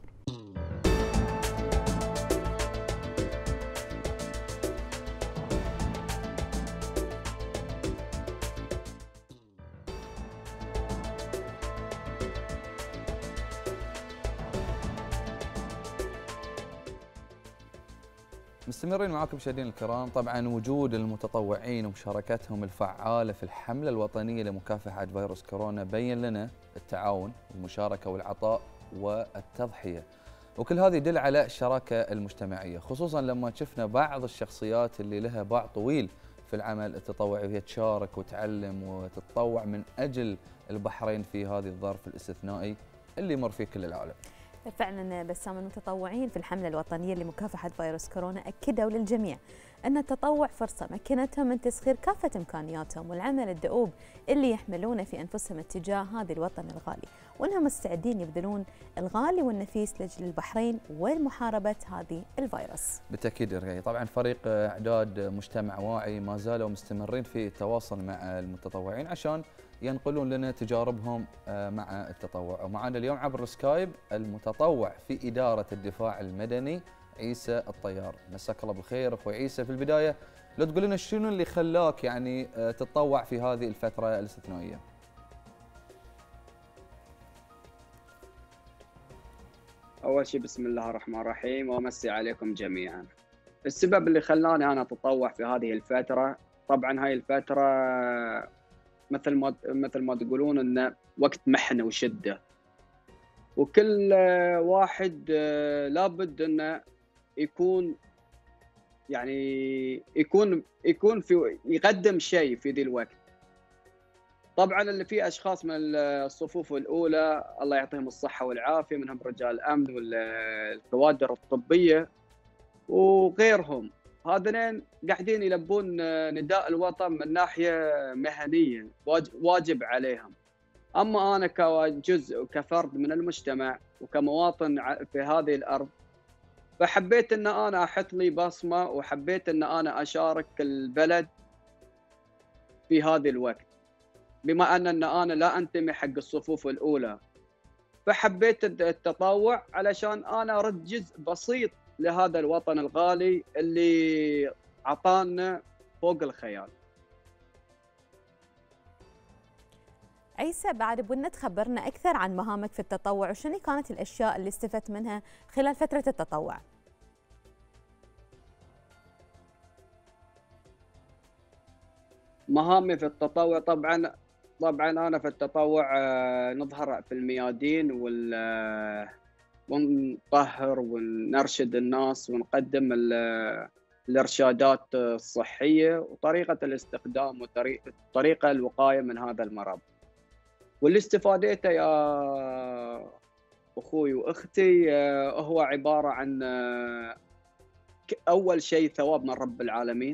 مستمرين معاكم مشاهدينا الكرام. طبعا وجود المتطوعين ومشاركتهم الفعالة في الحملة الوطنية لمكافحة فيروس كورونا بين لنا التعاون والمشاركة والعطاء والتضحية، وكل هذا يدل على الشراكة المجتمعية، خصوصا لما شفنا بعض الشخصيات اللي لها باع طويل في العمل التطوعي وهي تشارك وتعلم وتتطوع من أجل البحرين في هذه الظرف الاستثنائي اللي يمر فيه كل العالم. فعلا بسام، المتطوعين في الحملة الوطنية لمكافحة فيروس كورونا أكدوا للجميع أن التطوع فرصة مكنتهم من تسخير كافة إمكانياتهم والعمل الدؤوب اللي يحملونه في أنفسهم اتجاه هذا الوطن الغالي، وأنهم مستعدين يبذلون الغالي والنفيس لأجل البحرين ومحاربة هذه الفيروس. بالتأكيد رقية. طبعا فريق إعداد مجتمع واعي ما زالوا مستمرين في التواصل مع المتطوعين عشان ينقلون لنا تجاربهم مع التطوع. ومعنا اليوم عبر السكايب المتطوع في إدارة الدفاع المدني عيسى الطيار. مساك الله بالخير اخوي عيسى. في البداية لو تقول لنا شنو اللي خلاك يعني تتطوع في هذه الفترة الاستثنائية؟ أول شيء بسم الله الرحمن الرحيم وأمسي عليكم جميعا. السبب اللي خلاني أنا أتطوع في هذه الفترة، طبعا هاي الفترة مثل ما تقولون إنه وقت محنة وشدة، وكل واحد لابد إنه يكون يعني يكون في يقدم شيء في ذي الوقت. طبعا اللي فيه اشخاص من الصفوف الاولى الله يعطيهم الصحه والعافيه، منهم رجال الامن والكوادر الطبيه وغيرهم، هذين قاعدين يلبون نداء الوطن من ناحيه مهنيه واجب عليهم. اما انا كجزء وكفرد من المجتمع وكمواطن في هذه الارض، فحبيت ان انا احط لي بصمه وحبيت ان انا اشارك البلد في هذا الوقت. بما أن أنا لا أنتمي حق الصفوف الأولى، فحبيت التطوع علشان أنا أرد جزء بسيط لهذا الوطن الغالي اللي عطانا فوق الخيال. عيسى، بعد بدنا تخبرنا أكثر عن مهامك في التطوع، وشنو كانت الأشياء اللي استفدت منها خلال فترة التطوع؟ مهامي في التطوع طبعا أنا في التطوع نظهر في الميادين ونطهر ونرشد الناس ونقدم الإرشادات الصحية وطريقة الاستخدام وطريقة الوقاية من هذا المرض. واللي استفادته يا أخوي وأختي هو عبارة عن أول شيء ثواب من رب العالمين،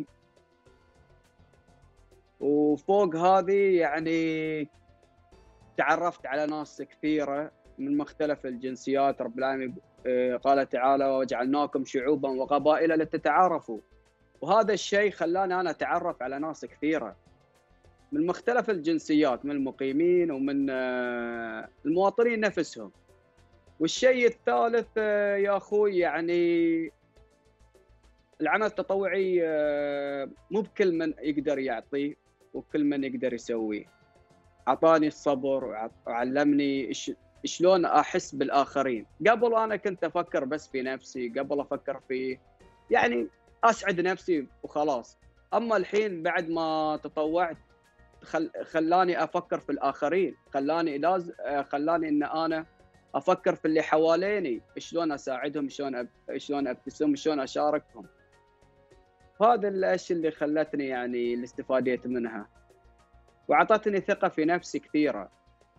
وفوق هذه يعني تعرفت على ناس كثيرة من مختلف الجنسيات. رب العالمين قال تعالى: وجعلناكم شعوبا وقبائل لتتعارفوا. وهذا الشيء خلاني أنا أتعرف على ناس كثيرة من مختلف الجنسيات، من المقيمين ومن المواطنين نفسهم. والشيء الثالث يا أخوي، يعني العمل التطوعي مو بكل من يقدر يعطيه وكل من يقدر يسويه. أعطاني الصبر وعلمني شلون أحس بالآخرين. قبل أنا كنت أفكر بس في نفسي، قبل أفكر في يعني أسعد نفسي وخلاص. أما الحين بعد ما تطوعت خلاني أفكر في الآخرين، خلاني إن أنا أفكر في اللي حواليني، شلون أساعدهم، شلون أبتسم، شلون أشاركهم. هذا الأشياء اللي خلتني يعني اللي استفاديت منها وعطتني ثقة في نفسي كثيرة.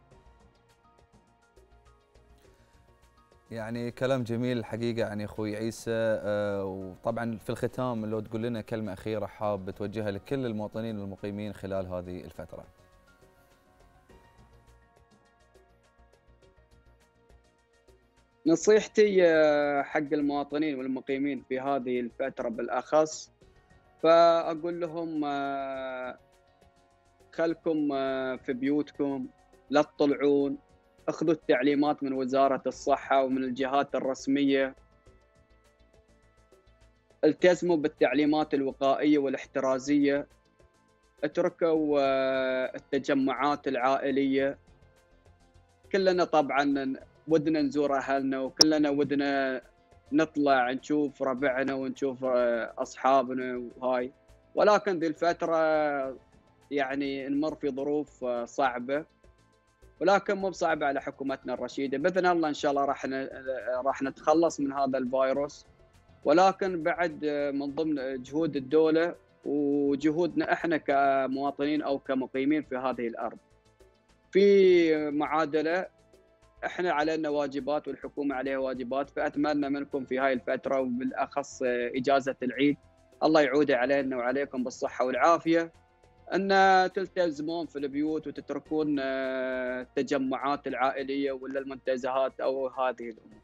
يعني كلام جميل الحقيقة يعني أخوي عيسى. وطبعا في الختام لو تقول لنا كلمة أخيرة حاب توجهها لكل المواطنين والمقيمين خلال هذه الفترة. نصيحتي حق المواطنين والمقيمين في هذه الفترة بالأخص، فأقول لهم خلكم في بيوتكم، لا تطلعون، اخذوا التعليمات من وزارة الصحة ومن الجهات الرسمية، التزموا بالتعليمات الوقائية والاحترازية، اتركوا التجمعات العائلية. كلنا طبعا ودنا نزور أهلنا، وكلنا ودنا نطلع نشوف ربعنا ونشوف أصحابنا وهاي، ولكن ذي الفترة يعني نمر في ظروف صعبة، ولكن مو بصعبة على حكومتنا الرشيدة. بإذن الله إن شاء الله راح نتخلص من هذا الفيروس، ولكن بعد من ضمن جهود الدولة وجهودنا احنا كمواطنين او كمقيمين في هذه الارض. في معادلة احنا علينا واجبات والحكومة عليها واجبات، فأتمنى منكم في هاي الفترة وبالأخص إجازة العيد الله يعود علينا وعليكم بالصحة والعافية، أن تلتزمون في البيوت وتتركون التجمعات العائلية ولا المنتزهات أو هذه الأمور.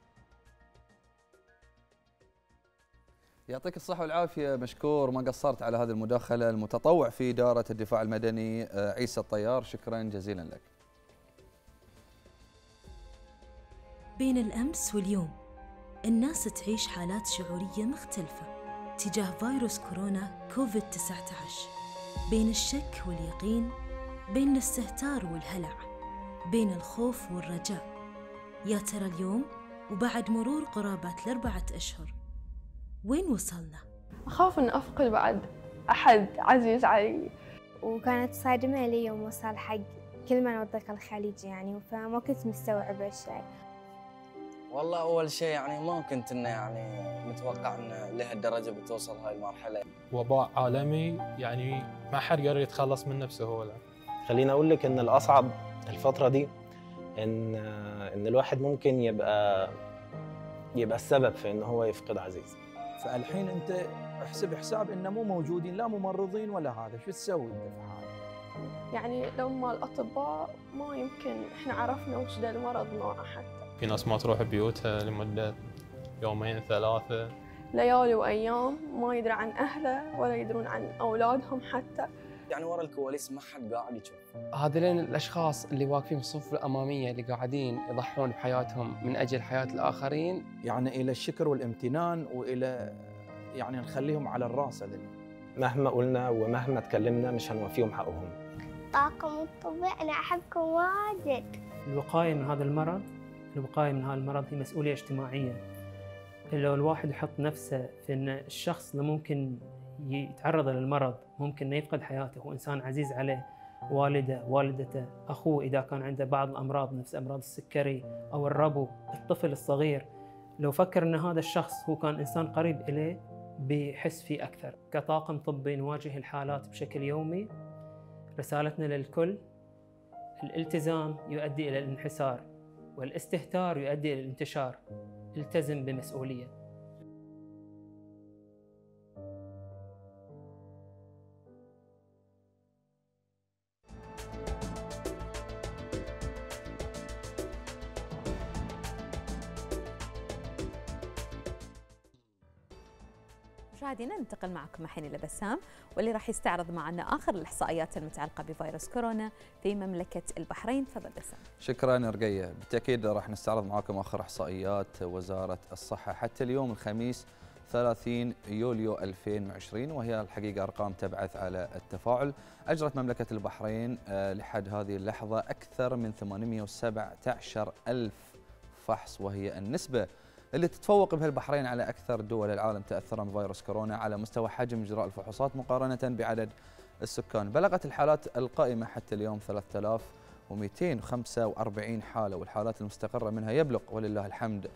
يعطيك الصحة والعافية، مشكور ما قصرت على هذه المداخلة. المتطوع في إدارة الدفاع المدني عيسى الطيار، شكرا جزيلا لك. بين الأمس واليوم الناس تعيش حالات شعورية مختلفة تجاه فيروس كورونا كوفيد-19، بين الشك واليقين، بين الاستهتار والهلع، بين الخوف والرجاء. يا ترى اليوم وبعد مرور قرابة 4 أشهر وين وصلنا؟ أخاف أن أفقد بعد أحد عزيز علي، وكانت صادمة لي يوم وصل حق كل من وثق الخليج يعني، فما كنت مستوعبة الشيء. والله أول شيء يعني ما كنت إنه يعني متوقع إن لهالدرجة بتوصل هاي المرحلة. وباء عالمي يعني ما حد يقدر يتخلص منه بسهولة. خليني أقول لك إن الأصعب الفترة دي إن الواحد ممكن يبقى السبب في إنه هو يفقد عزيز. فالحين أنت احسب حساب إنه مو موجودين لا ممرضين ولا هذا، شو تسوي أنت في حالك؟ يعني لو ما الأطباء ما يمكن إحنا عرفنا وش ده المرض نوعه. حتى في ناس ما تروح بيوتها لمدة 2-3 ليالي وأيام، ما يدري عن أهله ولا يدرون عن أولادهم حتى. يعني ورا الكواليس ما حد قاعد يشوف. هذين الاشخاص اللي واقفين في الصفوف الاماميه اللي قاعدين يضحون بحياتهم من اجل حياه الاخرين، يعني الى الشكر والامتنان، والى يعني نخليهم على الراس. هذول مهما قلنا ومهما تكلمنا مش هنوفيهم حقهم. طاقم الطبي أنا أحبكم واجد. الوقاية من هذا المرض، الوقاية من هذا المرض هي مسؤولية اجتماعية. لو الواحد يحط نفسه في أن الشخص اللي ممكن يتعرض للمرض ممكن يفقد حياته، هو إنسان عزيز عليه، والده، والدته، أخوه إذا كان عنده بعض الأمراض نفس أمراض السكري أو الربو، الطفل الصغير، لو فكر أن هذا الشخص هو كان إنسان قريب إليه بيحس فيه أكثر. كطاقم طبي نواجه الحالات بشكل يومي. رسالتنا للكل: الالتزام يؤدي إلى الانحسار، والاستهتار يؤدي إلى الانتشار. التزم بمسؤولية. مشاهدينا ننتقل معكم الحين إلى بسام، واللي راح يستعرض معنا آخر الإحصائيات المتعلقة بفيروس كورونا في مملكة البحرين. تفضل بسام. شكرا رقية. بالتأكيد راح نستعرض معكم آخر إحصائيات وزارة الصحة حتى اليوم الخميس 30 يوليو 2020، وهي الحقيقة أرقام تبعث على التفاعل. أجرت مملكة البحرين لحد هذه اللحظة أكثر من 817 ألف فحص، وهي النسبة اللي تتفوق بها البحرين على أكثر دول العالم تأثرا بفيروس كورونا على مستوى حجم إجراء الفحوصات مقارنة بعدد السكان. بلغت الحالات القائمة حتى اليوم 3245 حالة، والحالات المستقرة منها يبلغ ولله الحمد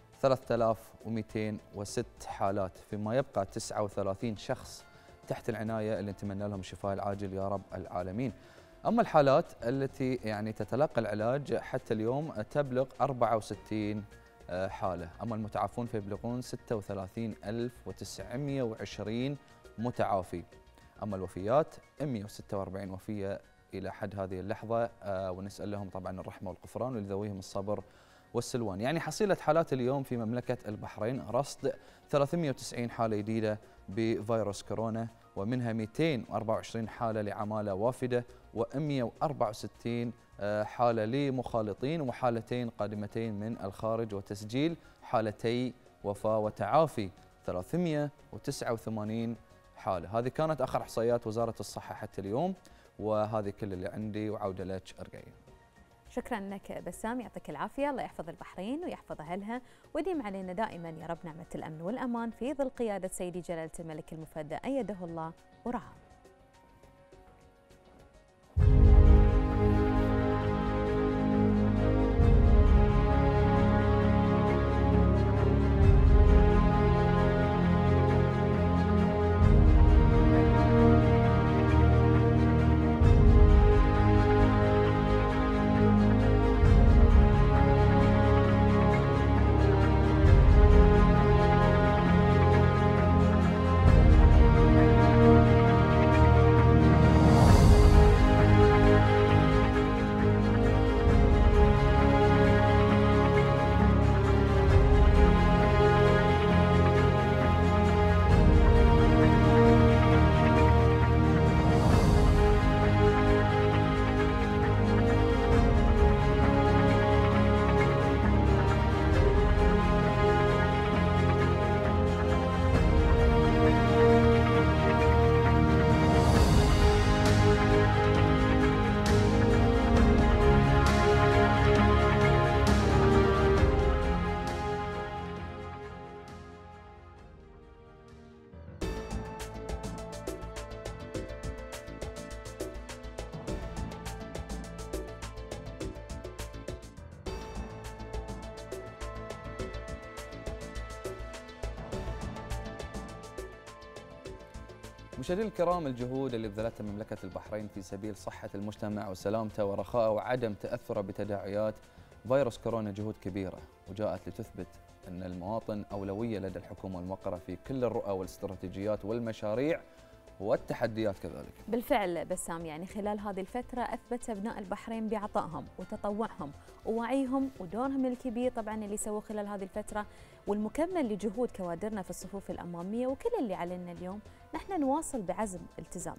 3206 حالات، فيما يبقى 39 شخص تحت العناية اللي نتمنى لهم الشفاء العاجل يا رب العالمين. أما الحالات التي يعني تتلقى العلاج حتى اليوم تبلغ 64 حالة، أما المتعافون فيبلغون 36920 متعافي. أما الوفيات 146 وفية إلى حد هذه اللحظة، ونسأل لهم طبعا الرحمة والغفران ولذويهم الصبر والسلوان. يعني حصيلة حالات اليوم في مملكة البحرين رصد 390 حالة جديدة بفيروس كورونا، ومنها 224 حالة لعمالة وافدة، و164 حالة لمخالطين، وحالتين قادمتين من الخارج، وتسجيل حالتي وفاة وتعافي 389 حالة. هذه كانت آخر إحصائيات وزارة الصحة حتى اليوم، وهذه كل اللي عندي، وعودة لك أرقية. شكرا لك بسام، يعطيك العافية. الله يحفظ البحرين ويحفظ أهلها ويديم علينا دائما يا رب نعمة الأمن والأمان في ظل قيادة سيدي جلالة الملك المفدى أيده الله ورعاه. مشاهدينا الكرام، الجهود اللي بذلتها مملكة البحرين في سبيل صحة المجتمع وسلامته ورخائه وعدم تأثره بتداعيات فيروس كورونا جهود كبيرة، وجاءت لتثبت أن المواطن أولوية لدى الحكومة الموقرة في كل الرؤى والاستراتيجيات والمشاريع والتحديات كذلك. بالفعل بسام، يعني خلال هذه الفترة أثبت أبناء البحرين بعطائهم وتطوعهم ووعيهم ودورهم الكبير طبعا اللي سووه خلال هذه الفترة، والمكمل لجهود كوادرنا في الصفوف الأمامية. وكل اللي علينا اليوم نحن نواصل بعزم التزامنا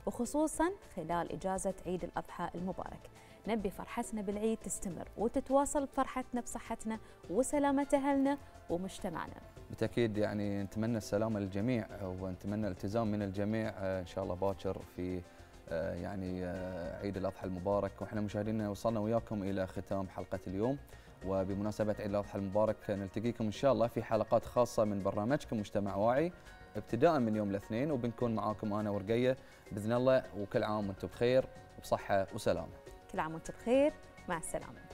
وخصوصا خلال إجازة عيد الأضحى المبارك. نبي فرحتنا بالعيد تستمر وتتواصل فرحتنا بصحتنا وسلامة أهلنا ومجتمعنا. بالتأكيد يعني نتمنى السلامة للجميع ونتمنى الالتزام من الجميع إن شاء الله باكر في يعني عيد الأضحى المبارك. وإحنا مشاهدينا وصلنا وياكم إلى ختام حلقة اليوم، وبمناسبة عيد الأضحى المبارك نلتقيكم إن شاء الله في حلقات خاصة من برنامجكم مجتمع واعي ابتداء من يوم الاثنين، وبنكون معاكم أنا ورقية بإذن الله. وكل عام وأنتم بخير وبصحة وسلامة. كل عام وأنتم بخير، مع السلامة.